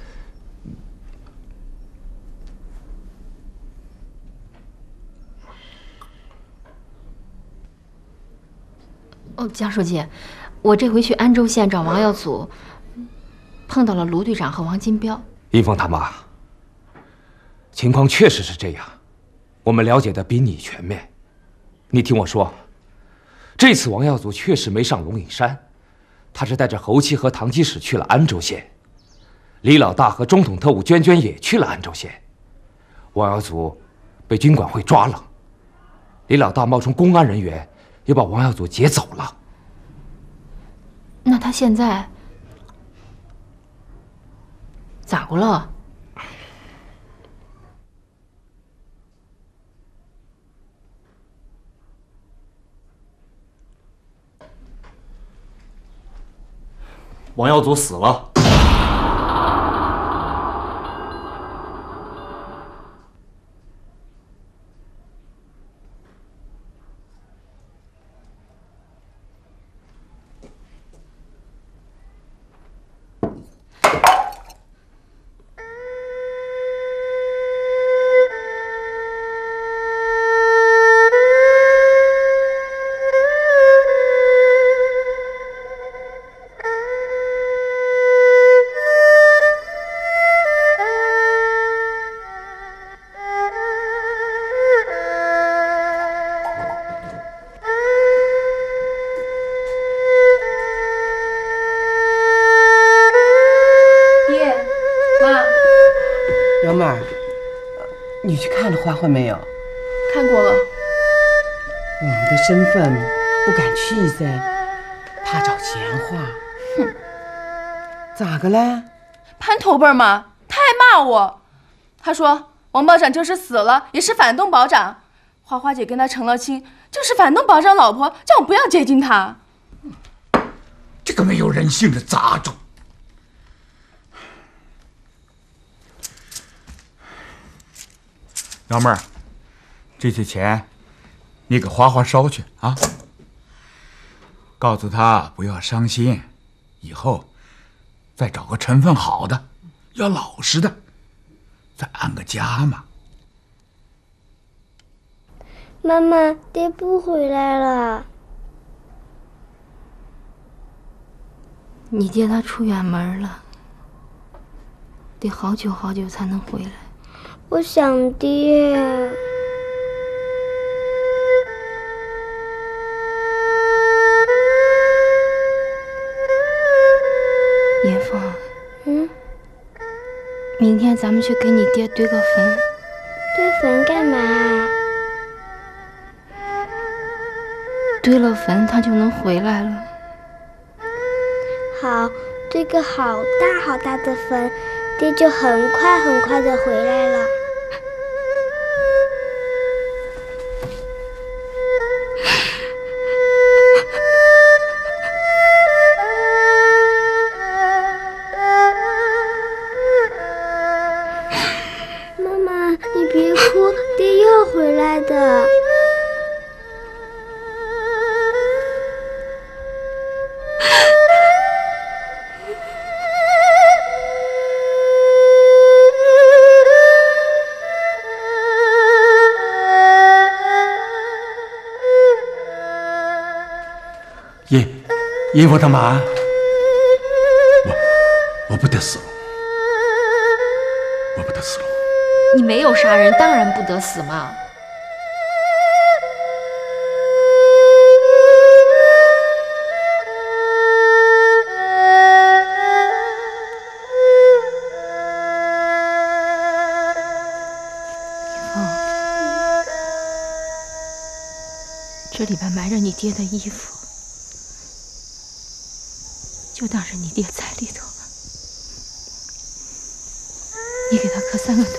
哦，江书记，我这回去安州县找王耀祖，碰到了卢队长和王金彪。 一峰他妈，情况确实是这样，我们了解的比你全面。你听我说，这次王耀祖确实没上龙隐山，他是带着侯七和唐吉使去了安州县。李老大和中统特务娟娟也去了安州县。王耀祖被军管会抓了，李老大冒充公安人员，也把王耀祖劫走了。 那他现在咋过了？ 王耀祖死了。 你去看了花花没有？ 看过了。 我们的身份不敢去噻，怕找闲话。 哼， 咋个嘞？ 攀头辈嘛，太还骂我，他说王保长就是死了，也是反动保长。花花姐跟他成了亲，就是反动保长老婆，叫我不要接近他。 这个没有人性的杂种！老妹儿，这些钱你给花花捎去啊，告诉他不要伤心，以后再找个成分好的，要老实的，再安个家嘛。 妈妈，爹不回来了。 你爹他出远门了，得好久好久才能回来。 我想爹。 严凤，明天咱们去给你爹堆个坟。 堆坟干嘛？ 堆了坟，他就能回来了。 好，堆个好大好大的坟，爹就很快很快的回来了。妈妈，你别哭，爹要回来的。 姨父他妈，我不得死了，我不得死了。 你没有杀人，当然不得死嘛。这里边埋着你爹的衣服，就当是你爹在里头了。你给他磕3个头。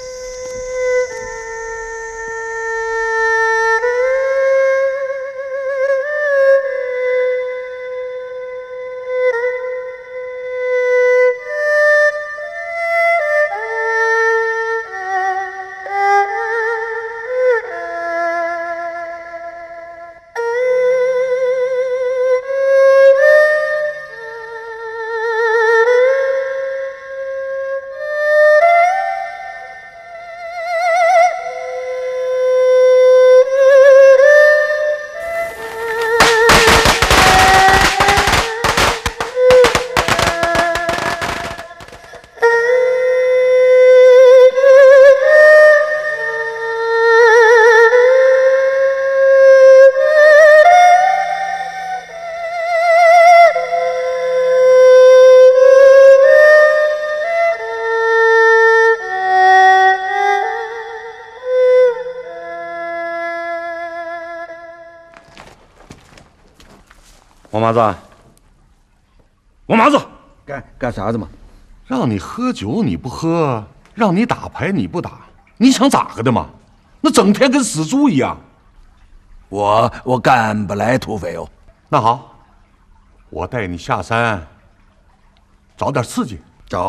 王麻子，王麻子， 干啥子嘛？ 让你喝酒你不喝，让你打牌你不打，你想咋个的嘛？那整天跟死猪一样。 我干不来土匪哦。 那好，我带你下山，找点刺激。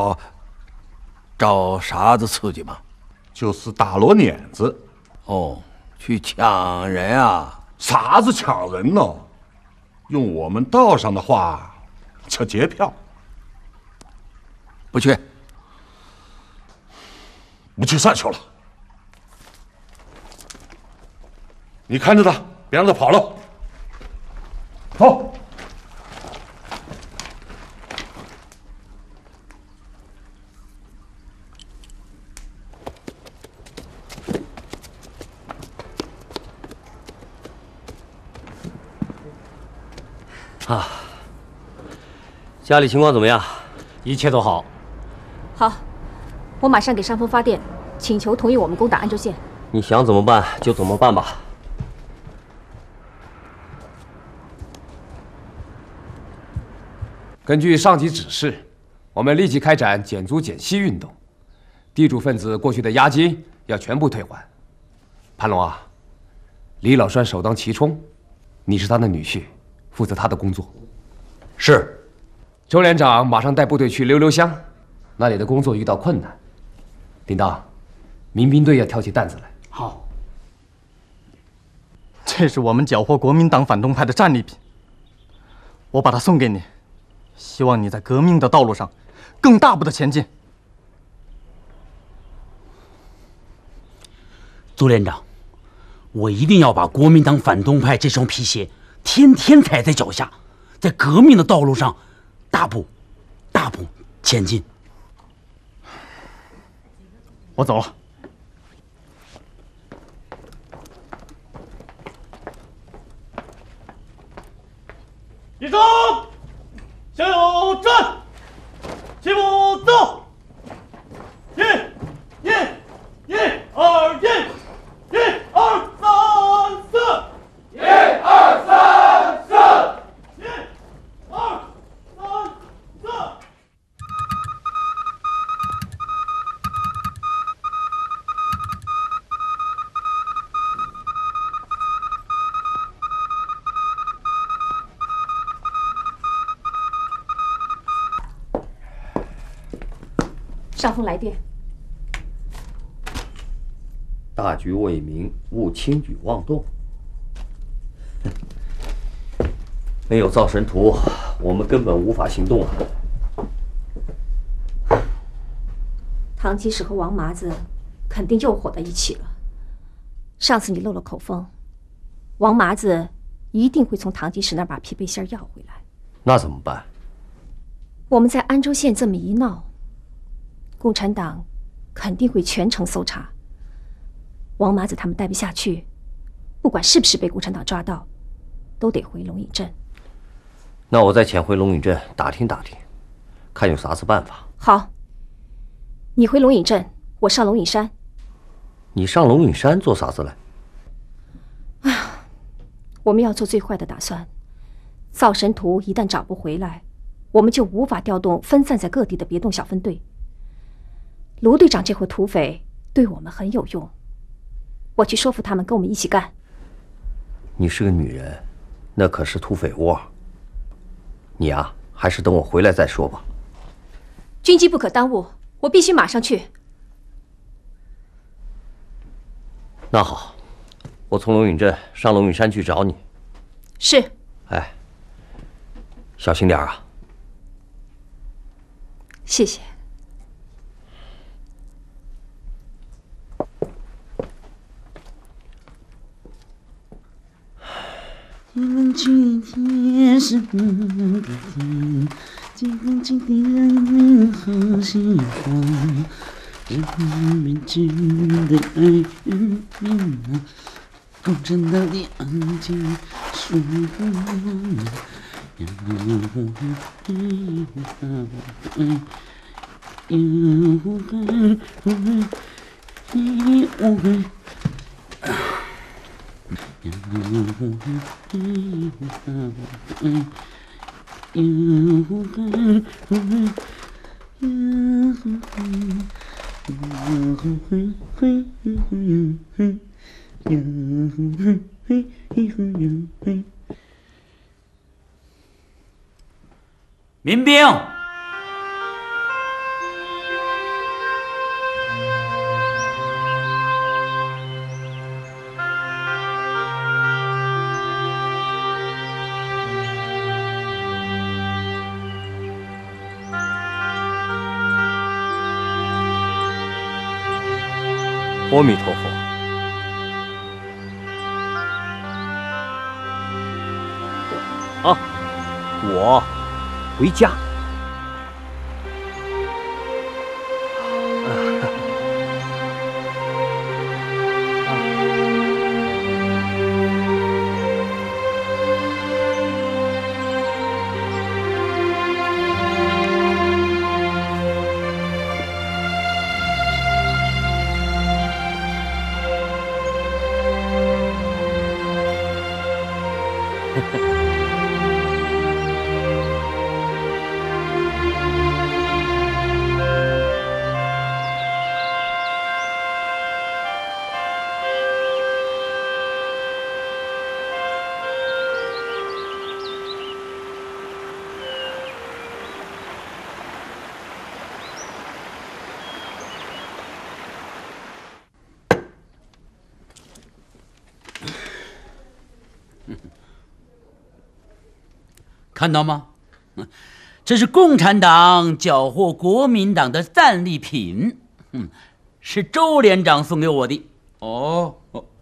找啥子刺激嘛？ 就是打锣碾子。 哦，去抢人啊？ 啥子抢人呢？用我们道上的话，叫劫票。 不去， 不去算球了。你看着他，别让他跑了。走。 啊，家里情况怎么样？ 一切都好。 好，我马上给上峰发电，请求同意我们攻打安州县。 你想怎么办就怎么办吧。 根据上级指示，我们立即开展减租减息运动， 地主分子过去的押金要全部退还。潘龙啊，李老栓首当其冲，你是他的女婿，负责他的工作。 是。 周连长马上带部队去溜溜乡，那里的工作遇到困难。铃铛，民兵队要挑起担子来。 好。这是我们缴获国民党反动派的战利品，我把它送给你，希望你在革命的道路上更大步的前进。 周连长，我一定要把国民党反动派这双皮鞋天天踩在脚下，在革命的道路上大步前进。 我走了。 立正，向右站，齐步走。1、2、3、4，1、2、3、4。 上峰来电， 大局未明，勿轻举妄动。没有造神图，我们根本无法行动啊！ 唐吉使和王麻子肯定又伙在一起了。上次你漏了口风，王麻子一定会从唐吉使那儿把皮背心要回来。 那怎么办？ 我们在安州县这么一闹，共产党肯定会全城搜查。王麻子他们待不下去，不管是不是被共产党抓到，都得回龙隐镇。 那我再潜回龙隐镇打听打听，看有啥子办法。 好，你回龙隐镇，我上龙隐山。 你上龙隐山做啥子来？ 哎呀，我们要做最坏的打算。造神图一旦找不回来，我们就无法调动分散在各地的别动小分队。卢队长这伙土匪对我们很有用，我去说服他们跟我们一起干。 你是个女人，那可是土匪窝。你啊，还是等我回来再说吧。 军机不可耽误，我必须马上去。 那好，我从龙隐镇上龙隐山去找你。 是。 哎，小心点啊。 谢谢。 今天是我的天，今天人好喜欢，人民军的爱人民啊，共产党的安静舒服。民兵， 阿弥陀佛。啊，我回家。 看到吗？这是共产党缴获国民党的战利品，是周连长送给我的。哦，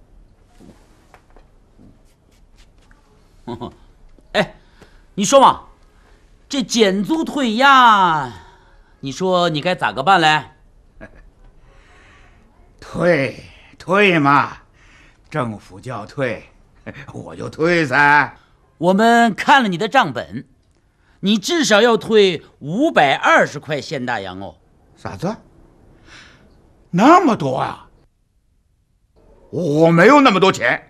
哎，你说嘛，这减租退押，你说你该咋个办嘞？ 退嘛，政府叫退，我就退噻。 我们看了你的账本，你至少要退520块现大洋哦。 啥子？那么多啊？我没有那么多钱。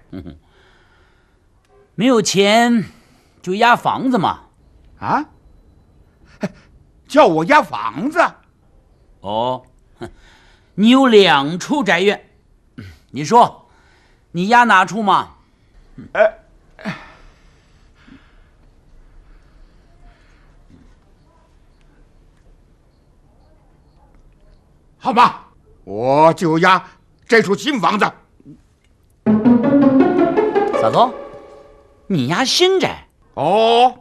没有钱就押房子嘛。 啊？叫我押房子？ 哦，你有2处宅院，你说你押哪处嘛？ 好吧，我就押这处新房子。 咋子？你押新宅？ 哦。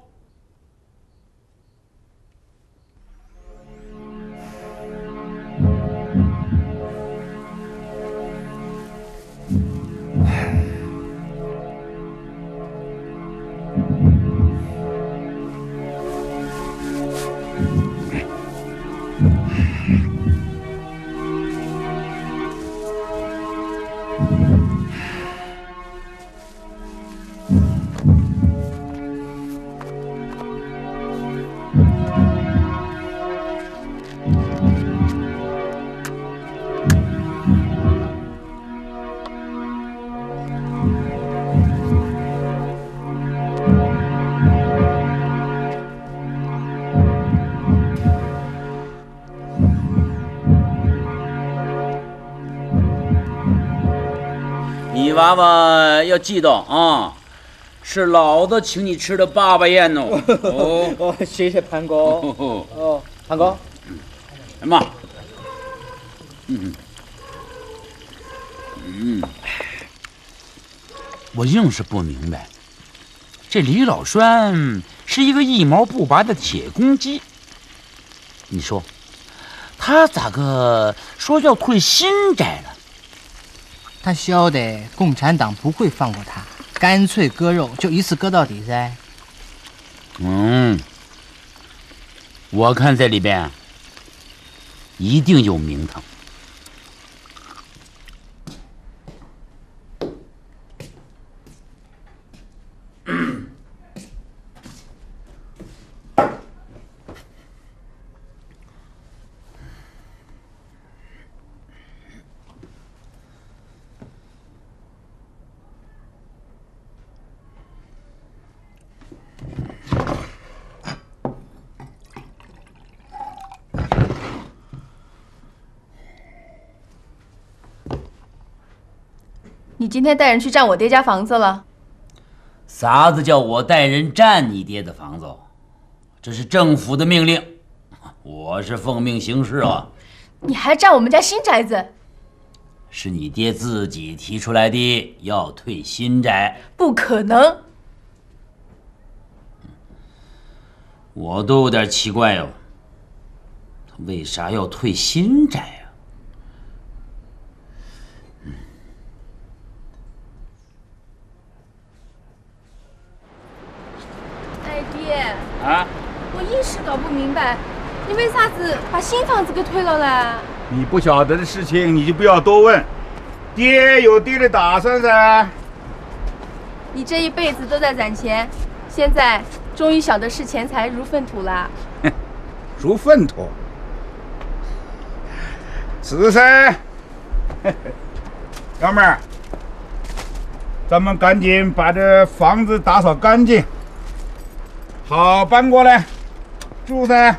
你娃娃要记得啊，是老子请你吃的爸爸宴哦。 哦，谢谢潘哥。哦，潘哥， 什么？我硬是不明白，这李老栓是一个一毛不拔的铁公鸡，你说他咋个说要退新宅了？ 他晓得共产党不会放过他，干脆割肉，就一次割到底噻。 我看在里边一定有名堂。 你今天带人去占我爹家房子了？ 啥子叫我带人占你爹的房子？这是政府的命令，我是奉命行事啊。 你还占我们家新宅子？ 是你爹自己提出来的，要退新宅。 不可能！ 我都有点奇怪哦，他为啥要退新宅啊？ 爹啊！ 我一时搞不明白，你为啥子把新房子给退了嘞？ 你不晓得的事情，你就不要多问。爹有爹的打算噻。 你这一辈子都在攒钱，现在终于晓得视钱财如粪土啦。 如粪土？是噻。哥们儿，咱们赶紧把这房子打扫干净。好，搬过来住噻。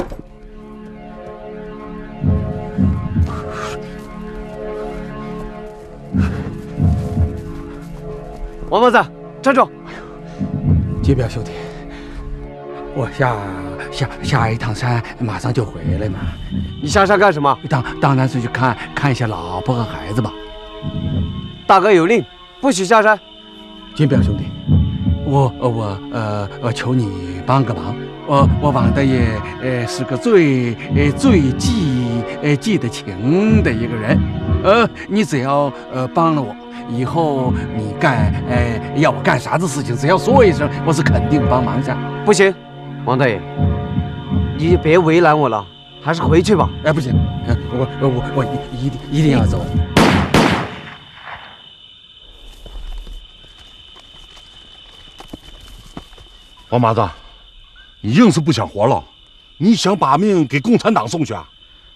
王胖子，站住！ 金彪兄弟，我下一趟山，马上就回来嘛。 你下山干什么？ 当然是去看一下老婆和孩子吧。 大哥有令，不许下山。 金彪兄弟， 我求你帮个忙。我王大爷是个最记得情的一个人。你只要帮了我，以后你要我干啥子事情，只要说一声，我是肯定帮忙噻。 不行，王大爷，你别为难我了，还是回去吧。 不行，我一定要走。 王麻子，你硬是不想活了？你想把命给共产党送去啊？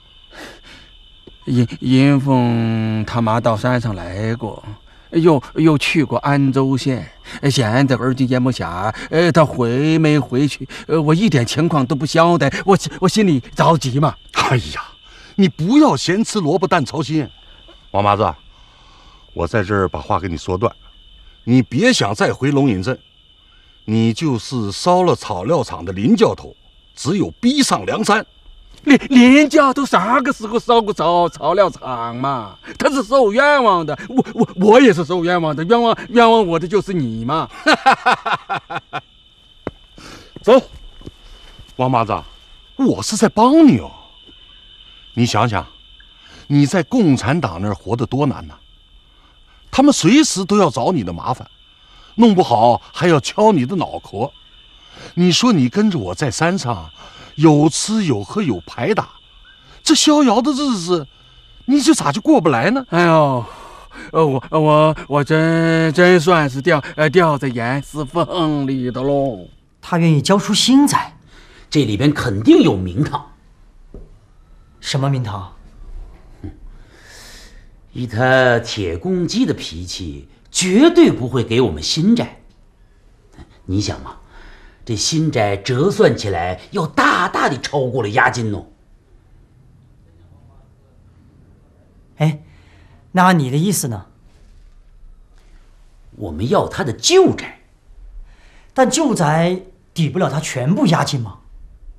银凤他妈到山上来过，又去过安州县，现在而今也没下，他回没回去？我一点情况都不晓得，我心里着急嘛。 哎呀，你不要咸吃萝卜淡操心。王麻子，我在这儿把话给你说断，你别想再回龙隐镇。你就是烧了草料场的林教头，只有逼上梁山。 林教头啥个时候烧过草料场嘛？他是受冤枉的，我也是受冤枉的，冤枉我的就是你嘛。 走，王麻子，我是在帮你哦。你想想，你在共产党那儿活得多难呐！他们随时都要找你的麻烦。弄不好还要敲你的脑壳，你说你跟着我在山上，有吃有喝有牌打，这逍遥的日子，你这咋就过不来呢？ 哎呦，我真算是掉在严丝缝里的喽。 他愿意交出心来， 这里边肯定有名堂。 什么名堂？ 以他铁公鸡的脾气，绝对不会给我们新债。你想嘛，这新债折算起来要大大的超过了押金哦。 哎，那按你的意思呢？ 我们要他的旧债， 但旧债抵不了他全部押金吗？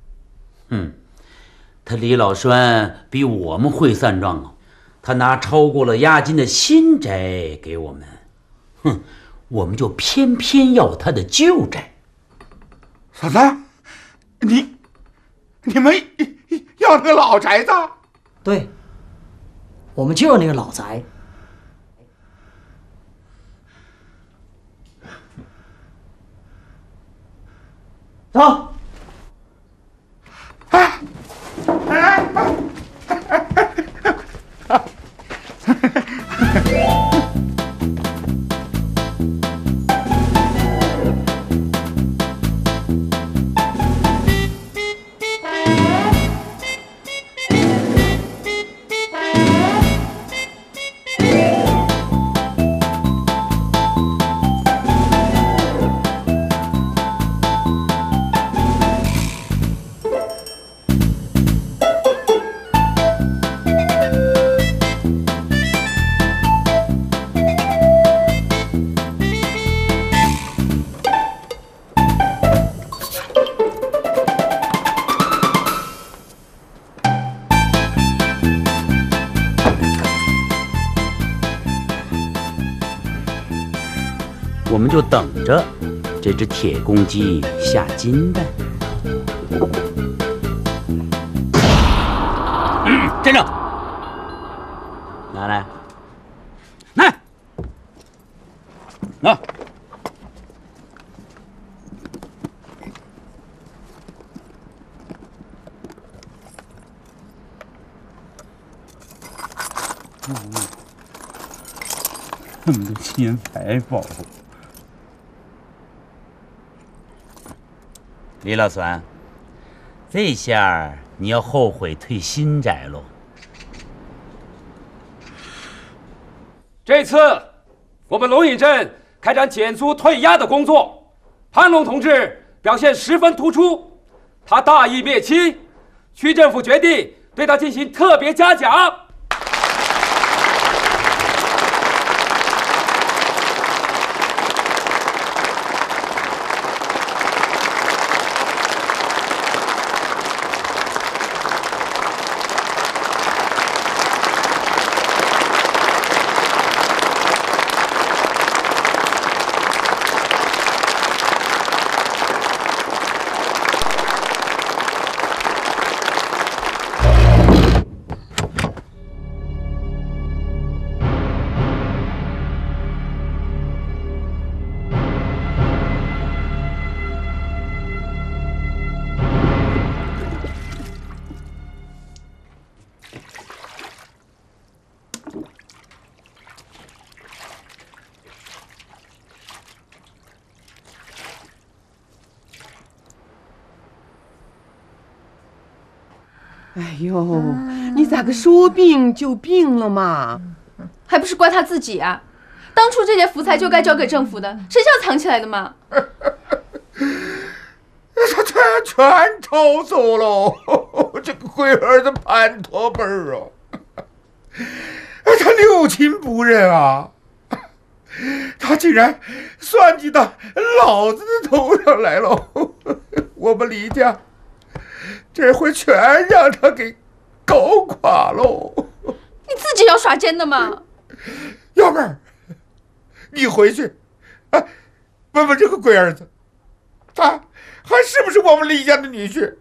他李老栓比我们会算账哦，他拿超过了押金的新债给我们，我们就偏偏要他的旧债。 啥子？你们要那个老宅子？ 对，我们就要那个老宅。走。 我们就等着这只铁公鸡下金蛋。站正，拿来，来，拿。 这么多钱财宝。李老栓，这下你要后悔退新宅喽。 这次我们龙隐镇开展减租退押的工作，潘龙同志表现十分突出，他大义灭亲，区政府决定对他进行特别嘉奖。 哎呦，你咋个说病就病了嘛？ 还不是怪他自己啊！当初这些福彩就该交给政府的，谁叫藏起来的嘛？ 他全抽走了，这个龟儿子叛托本儿啊！他六亲不认啊！他竟然算计到老子的头上来了！我们李家这回全让他给搞垮喽！ 你自己要耍奸的嘛？ 幺妹儿，你回去，问问这个龟儿子，他还是不是我们李家的女婿？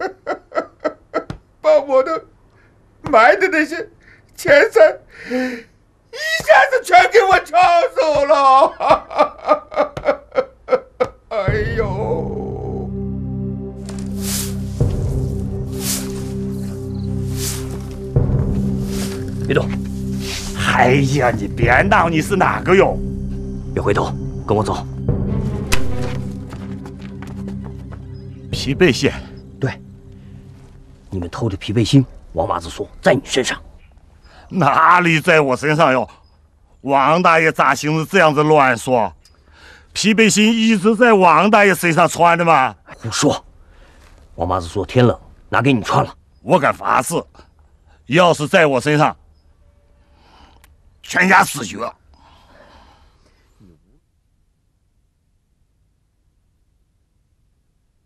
把我的埋的那些钱财一下子全给我抢走了！哎呦！ 别动！ 哎呀，你别闹，你是哪个哟？ 别回头，跟我走。 疲惫县， 对，你们偷的疲惫心，王麻子说在你身上。 哪里在我身上哟？王大爷咋行这样子乱说？疲惫心一直在王大爷身上穿的吗？ 胡说！王麻子说天冷，拿给你穿了。 我敢发誓，要是在我身上，全家死绝。